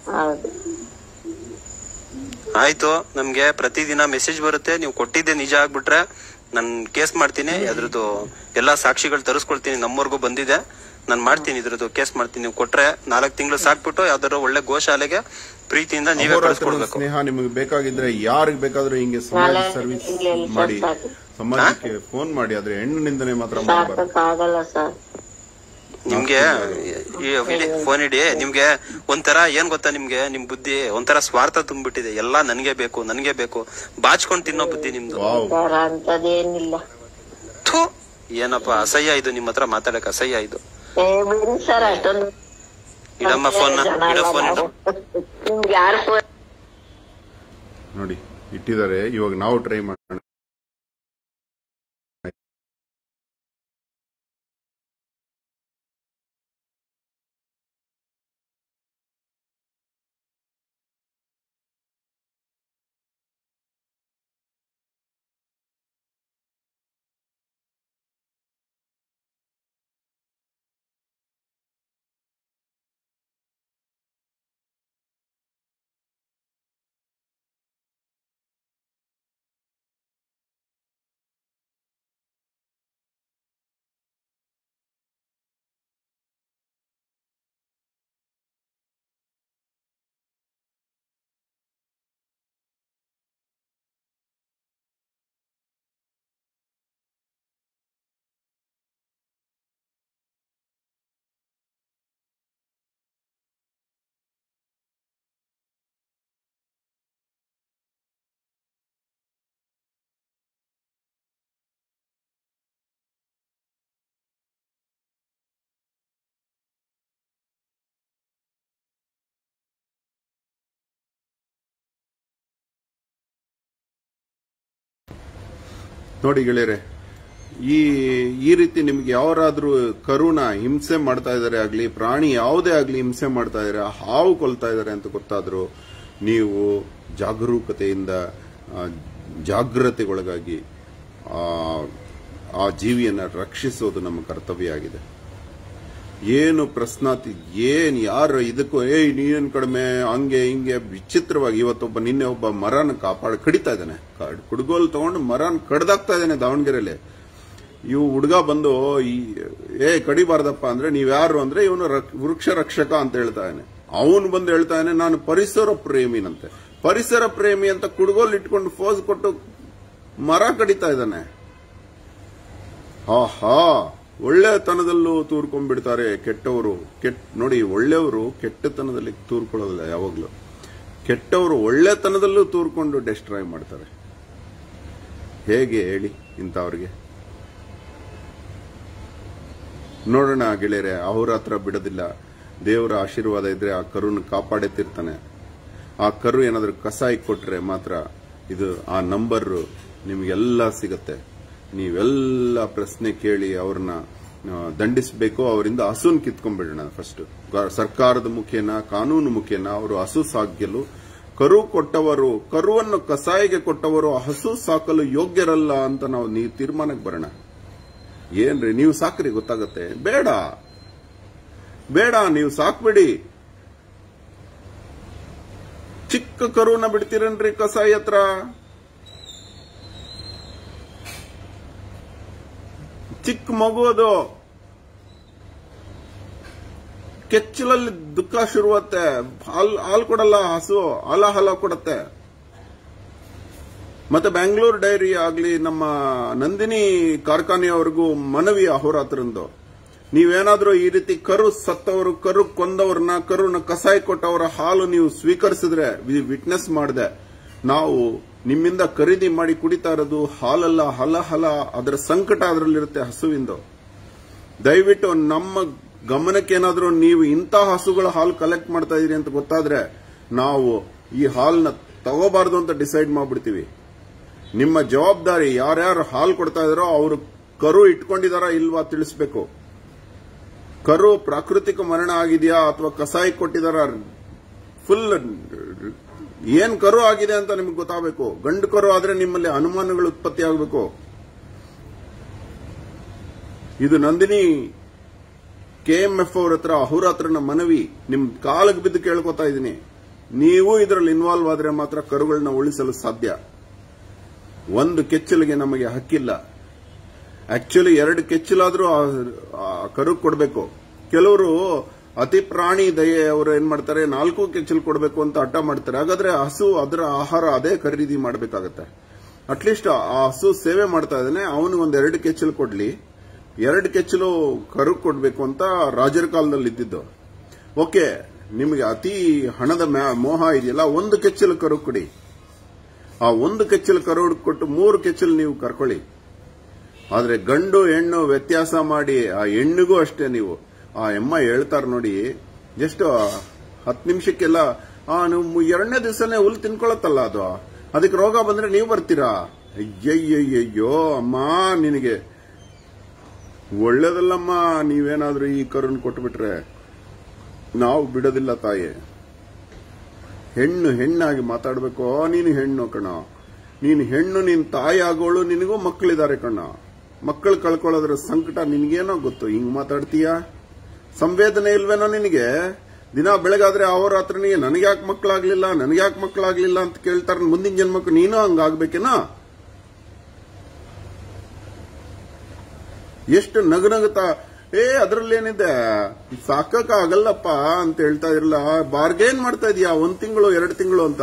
[SPEAKER 3] ಆಯ್ತು, ನಮ್ಗೆ ಪ್ರತಿದಿನ ಮೆಸೇಜ್ ಬರುತ್ತೆ. ನೀವು ಕೊಟ್ಟಿದ್ದೆ ನಿಜ ಆಗ್ಬಿಟ್ರೆ ನಾನ್ ಕೇಸ್ ಮಾಡ್ತೀನಿ. ಅದ್ರದ್ದು ಎಲ್ಲಾ ಸಾಕ್ಷಿಗಳು ತರಿಸ್ಕೊಳ್ತೀನಿ. ನಮ್ಮವರೆಗೂ ಬಂದಿದೆ, ನಾನ್ ಮಾಡ್ತೀನಿ. ಇದ್ರದ್ದು ಕೇಸ್ ಮಾಡ್ತೀನಿ. ನೀವು ಕೊಟ್ರೆ ನಾಲ್ಕು ತಿಂಗಳು ಸಾಕ್ಬಿಟ್ಟು ಯಾವ್ದಾದ್ರು ಒಳ್ಳೆ ಗೋಶಾಲೆಗೆ ಪ್ರೀತಿಯಿಂದ ನೀವೇ ಕಳಿಸ್ಕೊಡ್ಬೇಕು.
[SPEAKER 1] ಸ್ನೇಹ ನಿಮಗೆ ಬೇಕಾಗಿದ್ರೆ ಯಾರಿಗ್ ಬೇಕಾದ್ರೂ ಹಿಂಗೆ ಸಮಾಜ ಸರ್ವಿಸ್ ಮಾಡಿ, ಸಮಾಜಕ್ಕೆ ಫೋನ್ ಮಾಡಿ. ಆದ್ರೆ ಹೆಣ್ಣಿನಿಂದನೇ ಮಾತ್ರ
[SPEAKER 4] ಆಗಲ್ಲ ಸರ್.
[SPEAKER 3] ನಿಮ್ಗೆ ಫೋನ್ ಇಡಿ. ನಿಮ್ಗೆ ಒಂಥರ ಏನ್ ಗೊತ್ತಾ, ನಿಮ್ಗೆ ನಿಮ್ ಬುದ್ಧಿ ಒಂಥರ ಸ್ವಾರ್ಥ ತುಂಬಿಟ್ಟಿದೆ. ಎಲ್ಲಾ ನನ್ಗೆ ಬೇಕು ನನ್ಗೆ ಬೇಕು ಬಾಚ್ಕೊಂಡ್ ತಿನ್ನೋ ಬುದ್ಧಿ ನಿಮ್ದು. ಥೂ, ಏನಪ್ಪಾ ಅಸಹ್ಯ ಇದು. ನಿಮ್ ಹತ್ರ ಮಾತಾಡಕ್ ಅಸಹ್ಯ ಇದು. ಇಡಮ್ಮ ಫೋನ್, ಇಡ ಫೋನ್
[SPEAKER 1] ನೋಡಿ ಇಟ್ಟಿದ್ದಾರೆ. ಇವಾಗ ನಾವು ಟ್ರೈ ಮಾಡೋಣ. ನೋಡಿ ಗೆಳೆಯರೆ, ಈ ಈ ರೀತಿ ನಿಮ್ಗೆ ಯಾರಾದ್ರೂ ಕರುನ ಹಿಂಸೆ ಮಾಡ್ತಾ ಇದಾರೆ ಆಗ್ಲಿ, ಪ್ರಾಣಿ ಯಾವುದೇ ಆಗ್ಲಿ ಹಿಂಸೆ ಮಾಡ್ತಾ ಇದಾರೆ, ಹಾವು ಕೊಲ್ತಾ ಇದಾರೆ ಅಂತ ಗೊತ್ತಾದ್ರು ನೀವು ಜಾಗರೂಕತೆಯಿಂದ ಜಾಗೃತೆಗೊಳಗಾಗಿ ಆ ಜೀವಿಯನ್ನ ರಕ್ಷಿಸೋದು ನಮ್ಮ ಕರ್ತವ್ಯ ಆಗಿದೆ. ಏನು ಪ್ರಶ್ನಾತಿ ಏನ್ ಯಾರು ಇದಕ್ಕೂ ಏಯ್ ನೀನ್ ಕಡಿಮೆ ಹಂಗೆ ಹಿಂಗೆ ವಿಚಿತ್ರವಾಗಿ ಇವತ್ತೊಬ್ಬ ನಿನ್ನೆ ಒಬ್ಬ ಮರನ ಕಾಪಾಡ ಕಡಿತಾ ಇದ್ದಾನೆ, ಕುಡ್ಗೋಲ್ ತಗೊಂಡು ಮರನ ಕಡ್ದಾಕ್ತಾ ಇದ್ದಾನೆ ದಾವಣಗೆರೆಯಲ್ಲಿ. ಇವು ಹುಡುಗ ಬಂದು ಏ ಕಡಿಬಾರ್ದಪ್ಪ ಅಂದ್ರೆ ನೀವ್ಯಾರು ಅಂದ್ರೆ ಇವನು ವೃಕ್ಷ ರಕ್ಷಕ ಅಂತ ಹೇಳ್ತಾ ಇದ್ದಾನೆ. ಅವನು ಬಂದು ಹೇಳ್ತಾ ಇದ್ದಾನೆ ನಾನು ಪರಿಸರ ಪ್ರೇಮಿನಂತೆ. ಪರಿಸರ ಪ್ರೇಮಿ ಅಂತ ಕುಡ್ಗೋಲ್ ಇಟ್ಕೊಂಡು ಫೋಸ್ ಕೊಟ್ಟು ಮರ ಕಡಿತಾ ಇದ್ದಾನೆ. ಆಹಾ, ಒಳ್ಳೆತನದಲ್ಲೂ ತೂರ್ಕೊಂಡ್ಬಿಡ್ತಾರೆ ಕೆಟ್ಟವರು. ಕೆಟ್ಟ ನೋಡಿ, ಒಳ್ಳೆಯವರು ಕೆಟ್ಟತನದಲ್ಲಿ ತೂರ್ಕೊಳ್ಳೋದಿಲ್ಲ ಯಾವಾಗ್ಲೂ. ಕೆಟ್ಟವರು ಒಳ್ಳೆತನದಲ್ಲೂ ತೂರ್ಕೊಂಡು ಡೆಸ್ಟ್ರಾಯ್ ಮಾಡ್ತಾರೆ. ಹೇಗೆ ಹೇಳಿ ಇಂಥವ್ರಿಗೆ? ನೋಡೋಣ ಗೆಳೆಯರೆ, ಅವ್ರ ಹತ್ರ ಬಿಡೋದಿಲ್ಲ. ದೇವರ ಆಶೀರ್ವಾದ ಇದ್ರೆ ಆ ಕರುನ ಕಾಪಾಡುತ್ತಿರ್ತಾನೆ. ಆ ಕರು ಏನಾದ್ರೂ ಕಸಾಯಿ ಕೊಟ್ರೆ ಮಾತ್ರ ಇದು ಆ ನಂಬರ್ ನಿಮ್ಗೆಲ್ಲ ಸಿಗತ್ತೆ. ನೀವೆಲ್ಲ ಪ್ರಶ್ನೆ ಕೇಳಿ ಅವ್ರನ್ನ ದಂಡಿಸಬೇಕು. ಅವರಿಂದ ಹಸುನ್ ಕಿತ್ಕೊಂಡ್ಬಿಡೋಣ. ಫಸ್ಟ್ ಸರ್ಕಾರದ ಮುಖೇನ, ಕಾನೂನು ಮುಖೇನ ಅವರು ಹಸು ಸಾಕಲು, ಕರು ಕೊಟ್ಟವರು, ಕರುವನ್ನು ಕಸಾಯಿಗೆ ಕೊಟ್ಟವರು ಹಸು ಸಾಕಲು ಯೋಗ್ಯರಲ್ಲ ಅಂತ ನಾವು ನೀವು ತೀರ್ಮಾನಕ್ಕೆ ಬರೋಣ. ಏನ್ರಿ ನೀವು ಸಾಕ್ರಿ, ಗೊತ್ತಾಗತ್ತೆ. ಬೇಡ ಬೇಡ ನೀವು ಸಾಕ್ಬಿಡಿ. ಚಿಕ್ಕ ಕರುನ ಬಿಡ್ತೀರನ್ರಿ ಕಸಾಯಿ ಹತ್ರ? ಚಿಕ್ಕ ಮಗು ಅದು, ಕೆಚ್ಚಲಲ್ಲಿ ದುಃಖ ಶುರುವತ್ತೆ. ಹಾಲ್ ಹಾಲು ಕೊಡಲ್ಲ ಹಸು, ಹಾಲ ಹಾಲ ಕೊಡತ್ತೆ. ಮತ್ತೆ ಬ್ಯಾಂಗ್ಳೂರ್ ಡೈರಿ ಆಗ್ಲಿ, ನಮ್ಮ ನಂದಿನಿ ಕಾರ್ಖಾನೆಯವರೆಗೂ ಮನವಿ ಅಹೋರಾತ್ರಂದು, ನೀವೇನಾದ್ರೂ ಈ ರೀತಿ ಕರು ಸತ್ತವರು, ಕರು ಕೊಂದವ್ರನ್ನ, ಕರುನ ಕಸಾಯಿ ಕೊಟ್ಟವರ ಹಾಲು ನೀವು ಸ್ವೀಕರಿಸಿದ್ರೆ, ವಿಟ್ನೆಸ್ ಮಾಡಿದೆ, ನಾವು ನಿಮ್ಮಿಂದ ಖರೀದಿ ಮಾಡಿ ಕುಡಿತಾ ಇರೋದು ಹಾಲಲ್ಲ, ಹಲ ಹಲ, ಅದರ ಸಂಕಟ ಅದರಲ್ಲಿರುತ್ತೆ ಹಸುವಿಂದ. ದಯವಿಟ್ಟು ನಮ್ಮ ಗಮನಕ್ಕೇನಾದ್ರೂ ನೀವು ಇಂಥ ಹಸುಗಳ ಹಾಲು ಕಲೆಕ್ಟ್ ಮಾಡ್ತಾ ಇದೀರಿ ಅಂತ ಗೊತ್ತಾದ್ರೆ ನಾವು ಈ ಹಾಲನ್ನ ತಗೋಬಾರ್ದು ಅಂತ ಡಿಸೈಡ್ ಮಾಡ್ಬಿಡ್ತೀವಿ. ನಿಮ್ಮ ಜವಾಬ್ದಾರಿ, ಯಾರ್ಯಾರು ಹಾಲು ಕೊಡ್ತಾ ಇದಾರೋ ಅವರು ಕರು ಇಟ್ಕೊಂಡಿದಾರಾ ಇಲ್ವಾ ತಿಳಿಸ್ಬೇಕು. ಕರು ಪ್ರಾಕೃತಿಕ ಮರಣ ಆಗಿದೆಯಾ ಅಥವಾ ಕಸಾಯಿ ಕೊಟ್ಟಿದಾರ, ಫುಲ್ ಏನ್ ಕರು ಆಗಿದೆ ಅಂತ ನಿಮ್ಗೆ ಗೊತ್ತಾಗಬೇಕು. ಗಂಡು ಕರು ಆದ್ರೆ ನಿಮ್ಮಲ್ಲಿ ಅನುಮಾನಗಳು ಉತ್ಪತ್ತಿ ಆಗಬೇಕು. ಇದು ನಂದಿನಿ ಕೆಎಂಎಫ್ ಅವ್ರ ಹತ್ರ ಅಹೋರಾತ್ರನ ಮನವಿ, ನಿಮ್ ಕಾಲಿಗೆ ಬಿದ್ದು ಕೇಳ್ಕೊತಾ ಇದ್ದೀನಿ. ನೀವು ಇದರಲ್ಲಿ ಇನ್ವಾಲ್ವ್ ಆದ್ರೆ ಮಾತ್ರ ಕರುಗಳನ್ನ ಉಳಿಸಲು ಸಾಧ್ಯ. ಒಂದು ಕೆಚ್ಚಲಿಗೆ ನಮಗೆ ಹಕ್ಕಿಲ್ಲ. ಆಕ್ಚುಲಿ ಎರಡು ಕೆಚ್ಚಲಾದ್ರೂ ಕರು ಕೊಡಬೇಕು. ಕೆಲವರು ಅತಿ ಪ್ರಾಣಿ ದಯೆ ಅವರು ಏನ್ ಮಾಡ್ತಾರೆ, ನಾಲ್ಕು ಕೆಚ್ಚಲು ಕೊಡಬೇಕು ಅಂತ ಹಠ ಮಾಡ್ತಾರೆ. ಹಾಗಾದ್ರೆ ಹಸು ಅದರ ಆಹಾರ ಅದೇ ಖರೀದಿ ಮಾಡಬೇಕಾಗತ್ತೆ. ಅಟ್ಲೀಸ್ಟ್ ಆ ಹಸು ಸೇವೆ ಮಾಡ್ತಾ ಇದ್ದಾನೆ, ಅವನಿಗೆ ಒಂದ್ ಎರಡು ಕೆಚ್ಚಲು ಕೊಡ್ಲಿ, ಎರಡು ಕೆಚ್ಚಲು ಕರು ಕೊಡ್ಬೇಕು ಅಂತ ರಾಜರ ಕಾಲದಲ್ಲಿ ಇದ್ದಿದ್ದು. ಓಕೆ, ನಿಮಗೆ ಅತಿ ಹಣದ ಮೋಹ ಇದೆಯಲ್ಲ, ಒಂದು ಕೆಚ್ಚಲು ಕರು ಕೊಡಿ. ಆ ಒಂದು ಕೆಚ್ಚಲು ಕರು ಕೊಟ್ಟು ಮೂರು ಕೆಚ್ಚಲು ನೀವು ಕರ್ಕೊಳ್ಳಿ. ಆದ್ರೆ ಗಂಡು ಹೆಣ್ಣು ವ್ಯತ್ಯಾಸ ಮಾಡಿ, ಆ ಹೆಣ್ಣಿಗೂ ಅಷ್ಟೇ ನೀವು, ಆ ಎಮ್ಮ ಹೇಳ್ತಾರ ನೋಡಿ, ಎಷ್ಟು ಹತ್ತು ನಿಮಿಷಕ್ಕೆಲ್ಲ ಆ ನೀವು ಎರಡನೇ ದಿವಸನೇ ಹುಲ್ ತಿನ್ಕೊಳತ್ತಲ್ಲ, ಅದು ಅದಕ್ಕೆ ರೋಗ ಬಂದ್ರೆ ನೀವು ಬರ್ತೀರಾ? ಅಯ್ಯಯ್ಯಯ್ಯೋ ಅಮ್ಮ, ನಿನಗೆ ಒಳ್ಳೇದಲ್ಲಮ್ಮ. ನೀವೇನಾದ್ರೂ ಈ ಕರುನ್ ಕೊಟ್ಬಿಟ್ರೆ ನಾವು ಬಿಡೋದಿಲ್ಲ ತಾಯಿ. ಹೆಣ್ಣು ಹೆಣ್ಣಾಗಿ ಮಾತಾಡ್ಬೇಕು. ನೀನು ಹೆಣ್ಣು ಕಣ, ನೀನು ಹೆಣ್ಣು, ನೀನ್ ತಾಯಿ ಆಗೋಳು, ನಿನಗೂ ಮಕ್ಕಳಿದ್ದಾರೆ ಕಣ. ಮಕ್ಕಳು ಕಳ್ಕೊಳ್ಳೋದ್ರ ಸಂಕಟ ನಿನ್ಗೇನೋ ಗೊತ್ತು, ಹಿಂಗ್ ಮಾತಾಡ್ತೀಯ? ಸಂವೇದನೆ ಇಲ್ವೇನೋ ನಿನಗೆ? ದಿನ ಬೆಳಗಾದ್ರೆ ಅವ್ರ ಹತ್ರ ನೀ ನನಗ್ಯಾಕೆ ಮಕ್ಕಳಾಗ್ಲಿಲ್ಲ, ನನಗ್ಯಾಕೆ ಮಕ್ಕಳಾಗ್ಲಿಲ್ಲ ಅಂತ ಕೇಳ್ತಾರ. ಮುಂದಿನ ಜನ್ಮಕ್ಕೆ ನೀನು ಹಂಗಾಗ್ಬೇಕೇನೋ? ಎಷ್ಟು ನಗನಗುತ್ತಾ, ಏ ಅದ್ರಲ್ಲೇನಿದೆ, ಸಾಕಕ್ಕ ಆಗಲ್ಲಪ್ಪ ಅಂತ ಹೇಳ್ತಾ ಇರಲ್ಲ. ಬಾರ್ಗೇನ್ ಮಾಡ್ತಾ ಇದೀಯಾ ಒಂದ್ ತಿಂಗಳು ಎರಡು ತಿಂಗಳು ಅಂತ.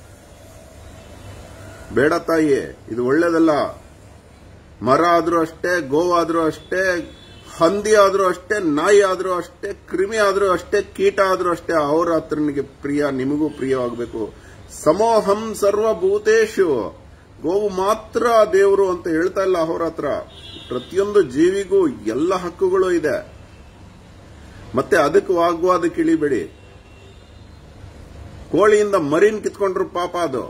[SPEAKER 1] ಬೇಡ ತಾಯಿ, ಇದು ಒಳ್ಳೇದಲ್ಲ. ಮರ ಆದ್ರೂ ಅಷ್ಟೇ, ಗೋವಾದ್ರೂ ಅಷ್ಟೇ, ಹಂದಿ ಆದ್ರೂ ಅಷ್ಟೇ, ನಾಯಿ ಆದ್ರೂ ಅಷ್ಟೇ, ಕ್ರಿಮಿ ಆದ್ರೂ ಅಷ್ಟೇ, ಕೀಟ ಆದ್ರೂ ಅಷ್ಟೇ, ಅವ್ರ ಹತ್ರನಿಗೆ ಪ್ರಿಯ, ನಿಮಗೂ ಪ್ರಿಯವಾಗಬೇಕು. ಸಮೋಹಂ ಸರ್ವಭೂತೇಶು, ಗೋವು ಮಾತ್ರ ದೇವರು ಅಂತ ಹೇಳ್ತಾ ಇಲ್ಲ ಅವ್ರ ಹತ್ರ. ಪ್ರತಿಯೊಂದು ಜೀವಿಗೂ ಎಲ್ಲ ಹಕ್ಕುಗಳು ಇದೆ. ಮತ್ತೆ ಅದಕ್ಕೆ ವಾಗ್ವಾದಕ್ಕೆ ಇಳಿಬೇಡಿ. ಕೋಳಿಯಿಂದ ಮರಿನ್ ಕಿತ್ಕೊಂಡ್ರು ಪಾಪ. ಅದು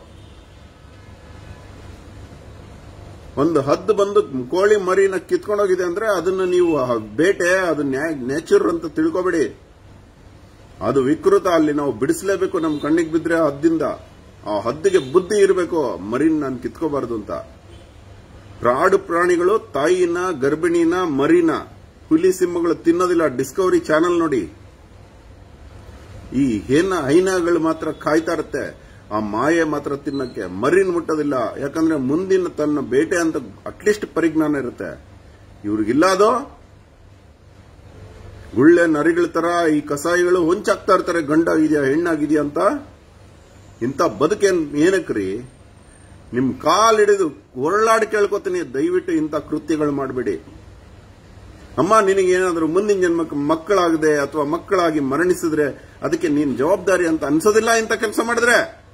[SPEAKER 1] ಒಂದು ಹದ್ದು ಬಂದು ಕೋಳಿ ಮರಿನ ಕಿತ್ಕೊಂಡೋಗಿದೆ ಅಂದ್ರೆ ಅದನ್ನ ನೀವು ಬೇಟೆ, ಅದು ನೇಚರ್ ಅಂತ ತಿಳ್ಕೊಬೇಡಿ. ಅದು ವಿಕೃತ. ಅಲ್ಲಿ ನಾವು ಬಿಡಿಸಲೇಬೇಕು. ನಮ್ ಕಣ್ಣಿಗೆ ಬಿದ್ರೆ ಹದ್ದಿಂದ, ಆ ಹದ್ದಿಗೆ ಬುದ್ಧಿ ಇರಬೇಕು, ಮರಿನ್ ನಾನು ಕಿತ್ಕೋಬಾರ್ದು ಅಂತ. ಪ್ರಾಡು ಪ್ರಾಣಿಗಳು ತಾಯಿನ, ಗರ್ಭಿಣಿನ, ಮರಿನ, ಹುಲಿ ಸಿಂಹಗಳು ತಿನ್ನೋದಿಲ್ಲ. ಡಿಸ್ಕವರಿ ಚಾನೆಲ್ ನೋಡಿ. ಈ ಹೇನ ಹೈನಗಳು ಮಾತ್ರ ಕಾಯ್ತಾ ಇರುತ್ತೆ, ಆ ಮಾಯೆ ಮಾತ್ರ ತಿನ್ನಕ್ಕೆ. ಮರಿನ್ ಮುಟ್ಟೋದಿಲ್ಲ, ಯಾಕಂದ್ರೆ ಮುಂದಿನ ತನ್ನ ಬೇಟೆ ಅಂತ ಅಟ್ಲೀಸ್ಟ್ ಪರಿಜ್ಞಾನ ಇರುತ್ತೆ. ಇವ್ರಿಗಿಲ್ಲ ಅದು. ಗುಳ್ಳೆ ನರಿಗಳ ತರ ಈ ಕಸಾಯಿಗಳು ಹೊಂಚಾಕ್ತಾ ಇರ್ತಾರೆ, ಗಂಡಾಗಿದ್ಯಾ ಹೆಣ್ಣಾಗಿದ್ಯಾ ಅಂತ. ಇಂಥ ಬದುಕೇನ್ ಏನಕ್ರಿ? ನಿಮ್ ಕಾಲ್ ಹಿಡಿದು ಹೊರಳಾಡಿ ಕೇಳ್ಕೊತೀನಿ, ದಯವಿಟ್ಟು ಇಂಥ ಕೃತ್ಯಗಳು ಮಾಡಬೇಡಿ. ಅಮ್ಮ, ನಿನಗೇನಾದ್ರೂ ಮುಂದಿನ ಜನ್ಮಕ್ಕೆ ಮಕ್ಕಳಾಗದೆ ಅಥವಾ ಮಕ್ಕಳಾಗಿ ಮರಣಿಸಿದ್ರೆ ಅದಕ್ಕೆ ನೀನ್ ಜವಾಬ್ದಾರಿ ಅಂತ ಅನ್ಸೋದಿಲ್ಲ ಇಂಥ ಕೆಲಸ ಮಾಡಿದ್ರೆ?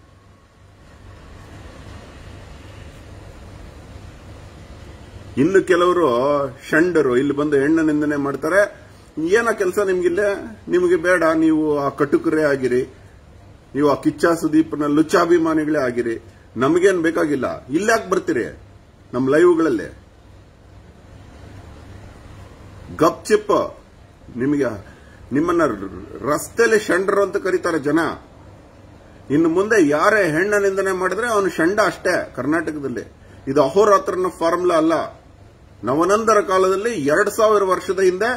[SPEAKER 1] ಇನ್ನು ಕೆಲವರು ಷಂಡರು ಇಲ್ಲಿ ಬಂದು ಹೆಣ್ಣು ನಿಂದನೆ ಮಾಡ್ತಾರೆ. ಏನೋ ಕೆಲಸ ನಿಮ್ಗಿಲ್ಲ, ನಿಮಗೆ ಬೇಡ, ನೀವು ಆ ಕಟುಕರೇ ಆಗಿರಿ. ನೀವು ಆ ಕಿಚ್ಚ ಸುದೀಪ್ನ ಲುಚ್ಚಾಭಿಮಾನಿಗಳೇ ಆಗಿರಿ, ನಮಗೇನ್ ಬೇಕಾಗಿಲ್ಲ. ಇಲ್ಲಾಕ್ ಬರ್ತೀರಿ ನಮ್ಮ ಲೈವ್ಗಳಲ್ಲಿ? ಗಪ್ ಚಿಪ್. ನಿಮಗೆ ನಿಮ್ಮನ್ನ ರಸ್ತೆಯಲ್ಲಿ ಷಂಡ್ರು ಅಂತ ಕರೀತಾರೆ ಜನ. ಇನ್ನು ಮುಂದೆ ಯಾರೇ ಹೆಣ್ಣ ನಿಂದನೆ ಮಾಡಿದ್ರೆ ಅವನು ಷಂಡ ಅಷ್ಟೇ ಕರ್ನಾಟಕದಲ್ಲಿ. ಇದು ಅಹೋರಾತ್ರನ ಫಾರ್ಮುಲಾ ಅಲ್ಲ. ನವನಂದರ ಕಾಲದಲ್ಲಿ ಎರಡ್ ಸಾವಿರ ವರ್ಷದ ಹಿಂದೆ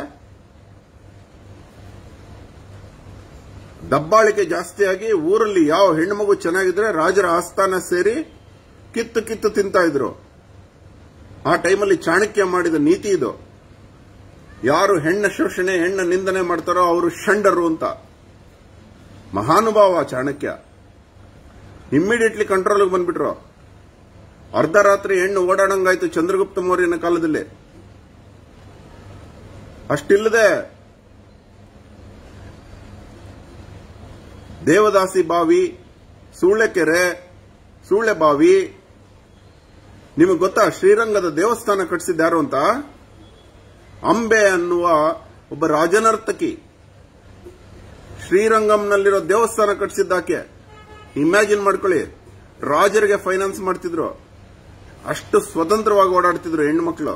[SPEAKER 1] ದಬ್ಬಾಳಿಕೆ ಜಾಸ್ತಿಯಾಗಿ ಊರಲ್ಲಿ ಯಾವ ಹೆಣ್ಣುಮಗು ಚೆನ್ನಾಗಿದ್ರೆ ರಾಜರ ಆಸ್ಥಾನ ಸೇರಿ ಕಿತ್ತು ಕಿತ್ತು ತಿಂತಾ ಇದ್ರು. ಆ ಟೈಮಲ್ಲಿ ಚಾಣಕ್ಯ ಮಾಡಿದ ನೀತಿ ಇದು. ಯಾರು ಹೆಣ್ಣ ಶೋಷಣೆ ಹೆಣ್ಣ ನಿಂದನೆ ಮಾಡ್ತಾರೋ ಅವರು ಷಂಡರು ಅಂತ. ಮಹಾನುಭಾವ ಚಾಣಕ್ಯ. ಇಮ್ಮಿಡಿಯೇಟ್ಲಿ ಕಂಟ್ರೋಲ್ಗೆ ಬಂದ್ಬಿಟ್ರು. ಅರ್ಧ ರಾತ್ರಿ ಹೆಣ್ಣು ಓಡಾಡಂಗಾಯ್ತು ಚಂದ್ರಗುಪ್ತ ಮೌರ್ಯನ ಕಾಲದಲ್ಲಿ. ಅಷ್ಟಿಲ್ಲದೆ ದೇವದಾಸಿ ಬಾವಿ, ಸೂಳೆಕೆರೆ, ಸೂಳೆ ಬಾವಿ. ನಿಮಗೆ ಗೊತ್ತಾ ಶ್ರೀರಂಗದ ದೇವಸ್ಥಾನ ಕಟ್ಟಿಸಿದ್ಯಾರು ಅಂತ? ಅಂಬೆ ಅನ್ನುವ ಒಬ್ಬ ರಾಜನರ್ತಕಿ ಶ್ರೀರಂಗಂನಲ್ಲಿರೋ ದೇವಸ್ಥಾನ ಕಟ್ಟಿಸಿದ್ದಾಕೆ. ಇಮ್ಯಾಜಿನ್ ಮಾಡ್ಕೊಳ್ಳಿ. ರಾಜರಿಗೆ ಫೈನಾನ್ಸ್ ಮಾಡ್ತಿದ್ರು. ಅಷ್ಟು ಸ್ವತಂತ್ರವಾಗಿ ಓಡಾಡ್ತಿದ್ರು ಹೆಣ್ಣು ಮಕ್ಕಳು.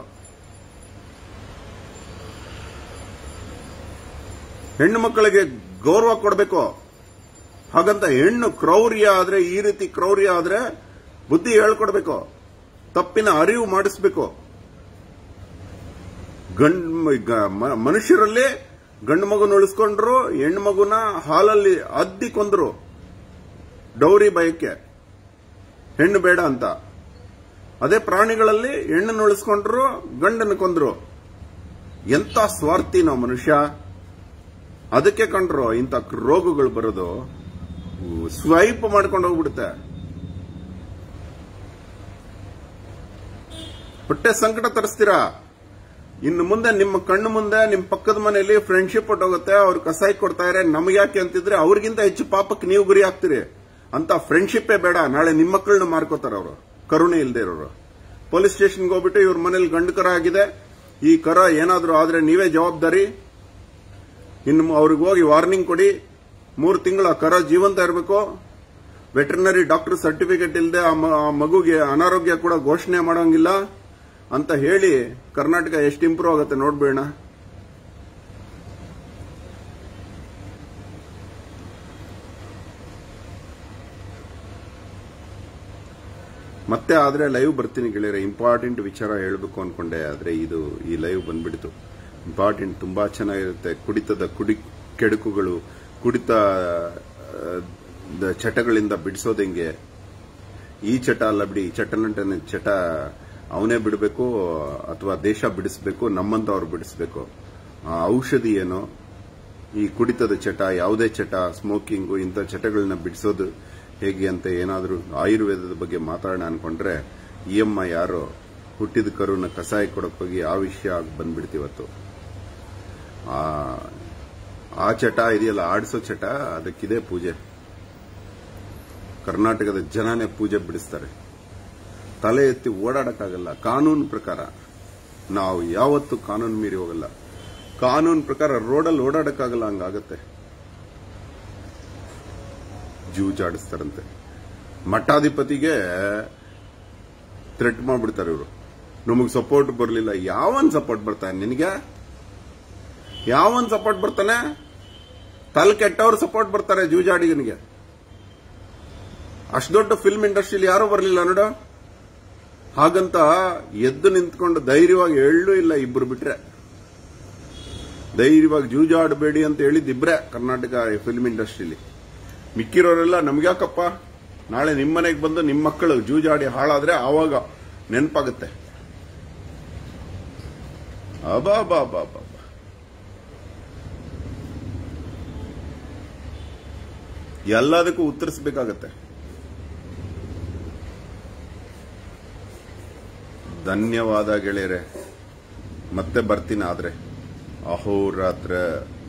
[SPEAKER 1] ಹೆಣ್ಣು ಮಕ್ಕಳಿಗೆ ಗೌರವ ಕೊಡಬೇಕು. ಹಾಗಂತ ಹೆಣ್ಣು ಕ್ರೌರ್ಯ ಆದ್ರೆ, ಈ ರೀತಿ ಕ್ರೌರ್ಯ ಆದ್ರೆ ಬುದ್ಧಿ ಹೇಳ್ಕೊಡ್ಬೇಕು, ತಪ್ಪಿನ ಅರಿವು ಮಾಡಿಸ್ಬೇಕು. ಗಂಡ್ ಮನುಷ್ಯರಲ್ಲಿ ಗಂಡು ಮಗುನ ಉಳಿಸ್ಕೊಂಡ್ರು, ಹೆಣ್ಣು ಮಗುನ ಹಾಲಲ್ಲಿ ಅದ್ದಿ ಕೊಂದ್ರು ಡೌರಿ ಭಯಕ್ಕೆ, ಹೆಣ್ಣು ಬೇಡ ಅಂತ. ಅದೇ ಪ್ರಾಣಿಗಳಲ್ಲಿ ಹೆಣ್ಣನ್ನು ಉಳಿಸ್ಕೊಂಡ್ರು, ಗಂಡನ್ನು ಕೊಂದ್ರು. ಎಂತ ಸ್ವಾರ್ಥಿ ನಾವು ಮನುಷ್ಯ. ಅದಕ್ಕೆ ಕಂಡ್ರು ಇಂಥ ರೋಗಗಳು ಬರೋದು. ಸ್ವೈಪ್ ಮಾಡ್ಕೊಂಡು ಹೋಗ್ಬಿಡುತ್ತೆ. ಹೊಟ್ಟೆ ಸಂಕಟ ತರಿಸ್ತೀರಾ. ಇನ್ನು ಮುಂದೆ ನಿಮ್ಮ ಕಣ್ಣು ಮುಂದೆ ನಿಮ್ಮ ಪಕ್ಕದ ಮನೆಯಲ್ಲಿ ಫ್ರೆಂಡ್ಶಿಪ್ ಹೊಟ್ಟೋಗುತ್ತೆ. ಅವ್ರು ಕಸಾಯಿ ಕೊಡ್ತಾರೆ, ನಮ್ಗೆ ಯಾಕೆ ಅಂತಿದ್ರೆ ಅವ್ರಿಗಿಂತ ಹೆಚ್ಚು ಪಾಪಕ್ಕೆ ನೀವು ಗುರಿ ಆಗ್ತೀರಿ. ಅಂತ ಫ್ರೆಂಡ್ಶಿಪ್ಪೇ ಬೇಡ. ನಾಳೆ ನಿಮ್ಮ ಮಕ್ಕಳನ್ನ ಮಾರ್ಕೋತಾರ ಅವರು, ಕರುಣೆ ಇಲ್ಲದೆ ಇರೋರು. ಪೊಲೀಸ್ ಸ್ಟೇಷನ್ಗೆ ಹೋಗ್ಬಿಟ್ಟು ಇವ್ರ ಮನೇಲಿ ಗಂಡು ಕರ ಆಗಿದೆ, ಈ ಕರ ಏನಾದ್ರೂ ಆದ್ರೆ ನೀವೇ ಜವಾಬ್ದಾರಿ. ಇನ್ನು ಅವ್ರಿಗೆ ಹೋಗಿ ವಾರ್ನಿಂಗ್ ಕೊಡಿ. ಮೂರು ತಿಂಗಳ ಕರ ಜೀವಂತ ಇರಬೇಕು. ವೆಟರ್ನರಿ ಡಾಕ್ಟರ್ ಸರ್ಟಿಫಿಕೇಟ್ ಇಲ್ಲದೆ ಆ ಮಗುಗೆ ಅನಾರೋಗ್ಯ ಕೂಡ ಘೋಷಣೆ ಮಾಡೋಂಗಿಲ್ಲ ಅಂತ ಹೇಳಿ ಕರ್ನಾಟಕ ಎಷ್ಟು ಇಂಪ್ರೂವ್ ಆಗುತ್ತೆ ನೋಡ್ಬೇಡ. ಮತ್ತೆ ಆದ್ರೆ ಲೈವ್ ಬರ್ತೀನಿ ಗೆಳೆಯರೆ. ಇಂಪಾರ್ಟೆಂಟ್ ವಿಚಾರ ಹೇಳಬೇಕು ಅನ್ಕೊಂಡೆ, ಆದ್ರೆ ಇದು ಈ ಲೈವ್ ಬಂದ್ಬಿಡ್ತು. ಇಂಪಾರ್ಟೆಂಟ್, ತುಂಬಾ ಚೆನ್ನಾಗಿರುತ್ತೆ. ಕುಡಿತದ ಕುಡಿ ಕೆಡುಕುಗಳು, ಕುಡಿತ ಚಟಗಳಿಂದ ಬಿಡಿಸೋದೆಂಗೆ. ಈ ಚಟ ಅಲ್ಲ ಬಿಡಿ, ಚಟನಂಟನ ಚಟ ಅವನೇ ಬಿಡಬೇಕು ಅಥವಾ ದೇಶ ಬಿಡಿಸಬೇಕು, ನಮ್ಮಂತವ್ರು ಬಿಡಿಸಬೇಕು. ಆ ಔಷಧಿ ಏನೋ, ಈ ಕುಡಿತದ ಚಟ, ಯಾವುದೇ ಚಟ, ಸ್ಮೋಕಿಂಗು, ಇಂಥ ಚಟಗಳನ್ನ ಬಿಡಿಸೋದು ಹೇಗೆ ಅಂತ ಏನಾದರೂ ಆಯುರ್ವೇದದ ಬಗ್ಗೆ ಮಾತಾಡೋಣ ಅನ್ಕೊಂಡ್ರೆ ಇ ಎಂ ಐ ಯಾರೋ ಹುಟ್ಟಿದ ಕರುನ ಕಸಾಯ ಕೊಡಕ್ ಹೋಗಿ ಆ ವಿಷಯ ಬಂದ್ಬಿಡ್ತೀವತ್ತು. ಆ ಚಟ ಇದೆಯಲ್ಲ, ಆಡಿಸೋ ಚಟ, ಅದಕ್ಕಿದೆ ಪೂಜೆ. ಕರ್ನಾಟಕದ ಜನನೇ ಪೂಜೆ ಬಿಡಿಸ್ತಾರೆ. ತಲೆ ಎತ್ತಿ ಓಡಾಡಕ್ಕಾಗಲ್ಲ. ಕಾನೂನು ಪ್ರಕಾರ ನಾವು ಯಾವತ್ತೂ ಕಾನೂನು ಮೀರಿ ಹೋಗಲ್ಲ. ಕಾನೂನು ಪ್ರಕಾರ ರೋಡಲ್ಲಿ ಓಡಾಡಕ್ಕಾಗಲ್ಲ, ಹಂಗಾಗತ್ತೆ. ಜೂಜಾಡಿಸ್ತಾರಂತೆ. ಮಠಾಧಿಪತಿಗೆ ಥ್ರೆಟ್ ಮಾಡ್ಬಿಡ್ತಾರೆ ಇವರು. ನಮಗ್ ಸಪೋರ್ಟ್ ಬರಲಿಲ್ಲ. ಯಾವನ್ ಸಪೋರ್ಟ್ ಬರ್ತಾನೆ ನಿನಗೆ? ಯಾವನ್ ಸಪೋರ್ಟ್ ಬರ್ತಾನೆ? ತಲೆ ಕೆಟ್ಟವ್ರು ಸಪೋರ್ಟ್ ಬರ್ತಾರೆ ಜೂಜಾಡಿಗನಿಗೆ. ಅಷ್ಟು ದೊಡ್ಡ ಫಿಲ್ಮ್ ಇಂಡಸ್ಟ್ರಿಯಲ್ಲಿ ಯಾರೂ ಬರಲಿಲ್ಲ ನೋಡು. ಹಾಗಂತ ಎದ್ದು ನಿಂತ್ಕೊಂಡು ಧೈರ್ಯವಾಗಿ ಹೇಳೂ ಇಲ್ಲ. ಇಬ್ರು ಬಿಟ್ರೆ ಧೈರ್ಯವಾಗಿ ಜೂಜಾಡಬೇಡಿ ಅಂತ ಹೇಳಿದ್ದಿಬ್ರೆ ಕರ್ನಾಟಕ ಫಿಲ್ಮ್ ಇಂಡಸ್ಟ್ರಿಯಲ್ಲಿ. ಮಿಕ್ಕಿರೋರೆಲ್ಲ ನಮ್ಗ್ಯಾಕಪ್ಪ, ನಾಳೆ ನಿಮ್ಮ ಮನೆಗೆ ಬಂದು ನಿಮ್ಮ ಮಕ್ಕಳು ಜೂಜಾಡಿ ಹಾಳಾದ್ರೆ ಆವಾಗ ನೆನಪಾಗುತ್ತೆ. ಅಬಾ ಬಾ ಬಾ ಬಾ ಎಲ್ಲದಕ್ಕೂ ಉತ್ತರಿಸಬೇಕಾಗತ್ತೆ. ಧನ್ಯವಾದ ಗೆಳೆಯರೆ. ಮತ್ತೆ ಬರ್ತೀನಿ. ಆದ್ರೆ ಅಹೋರಾತ್ರ.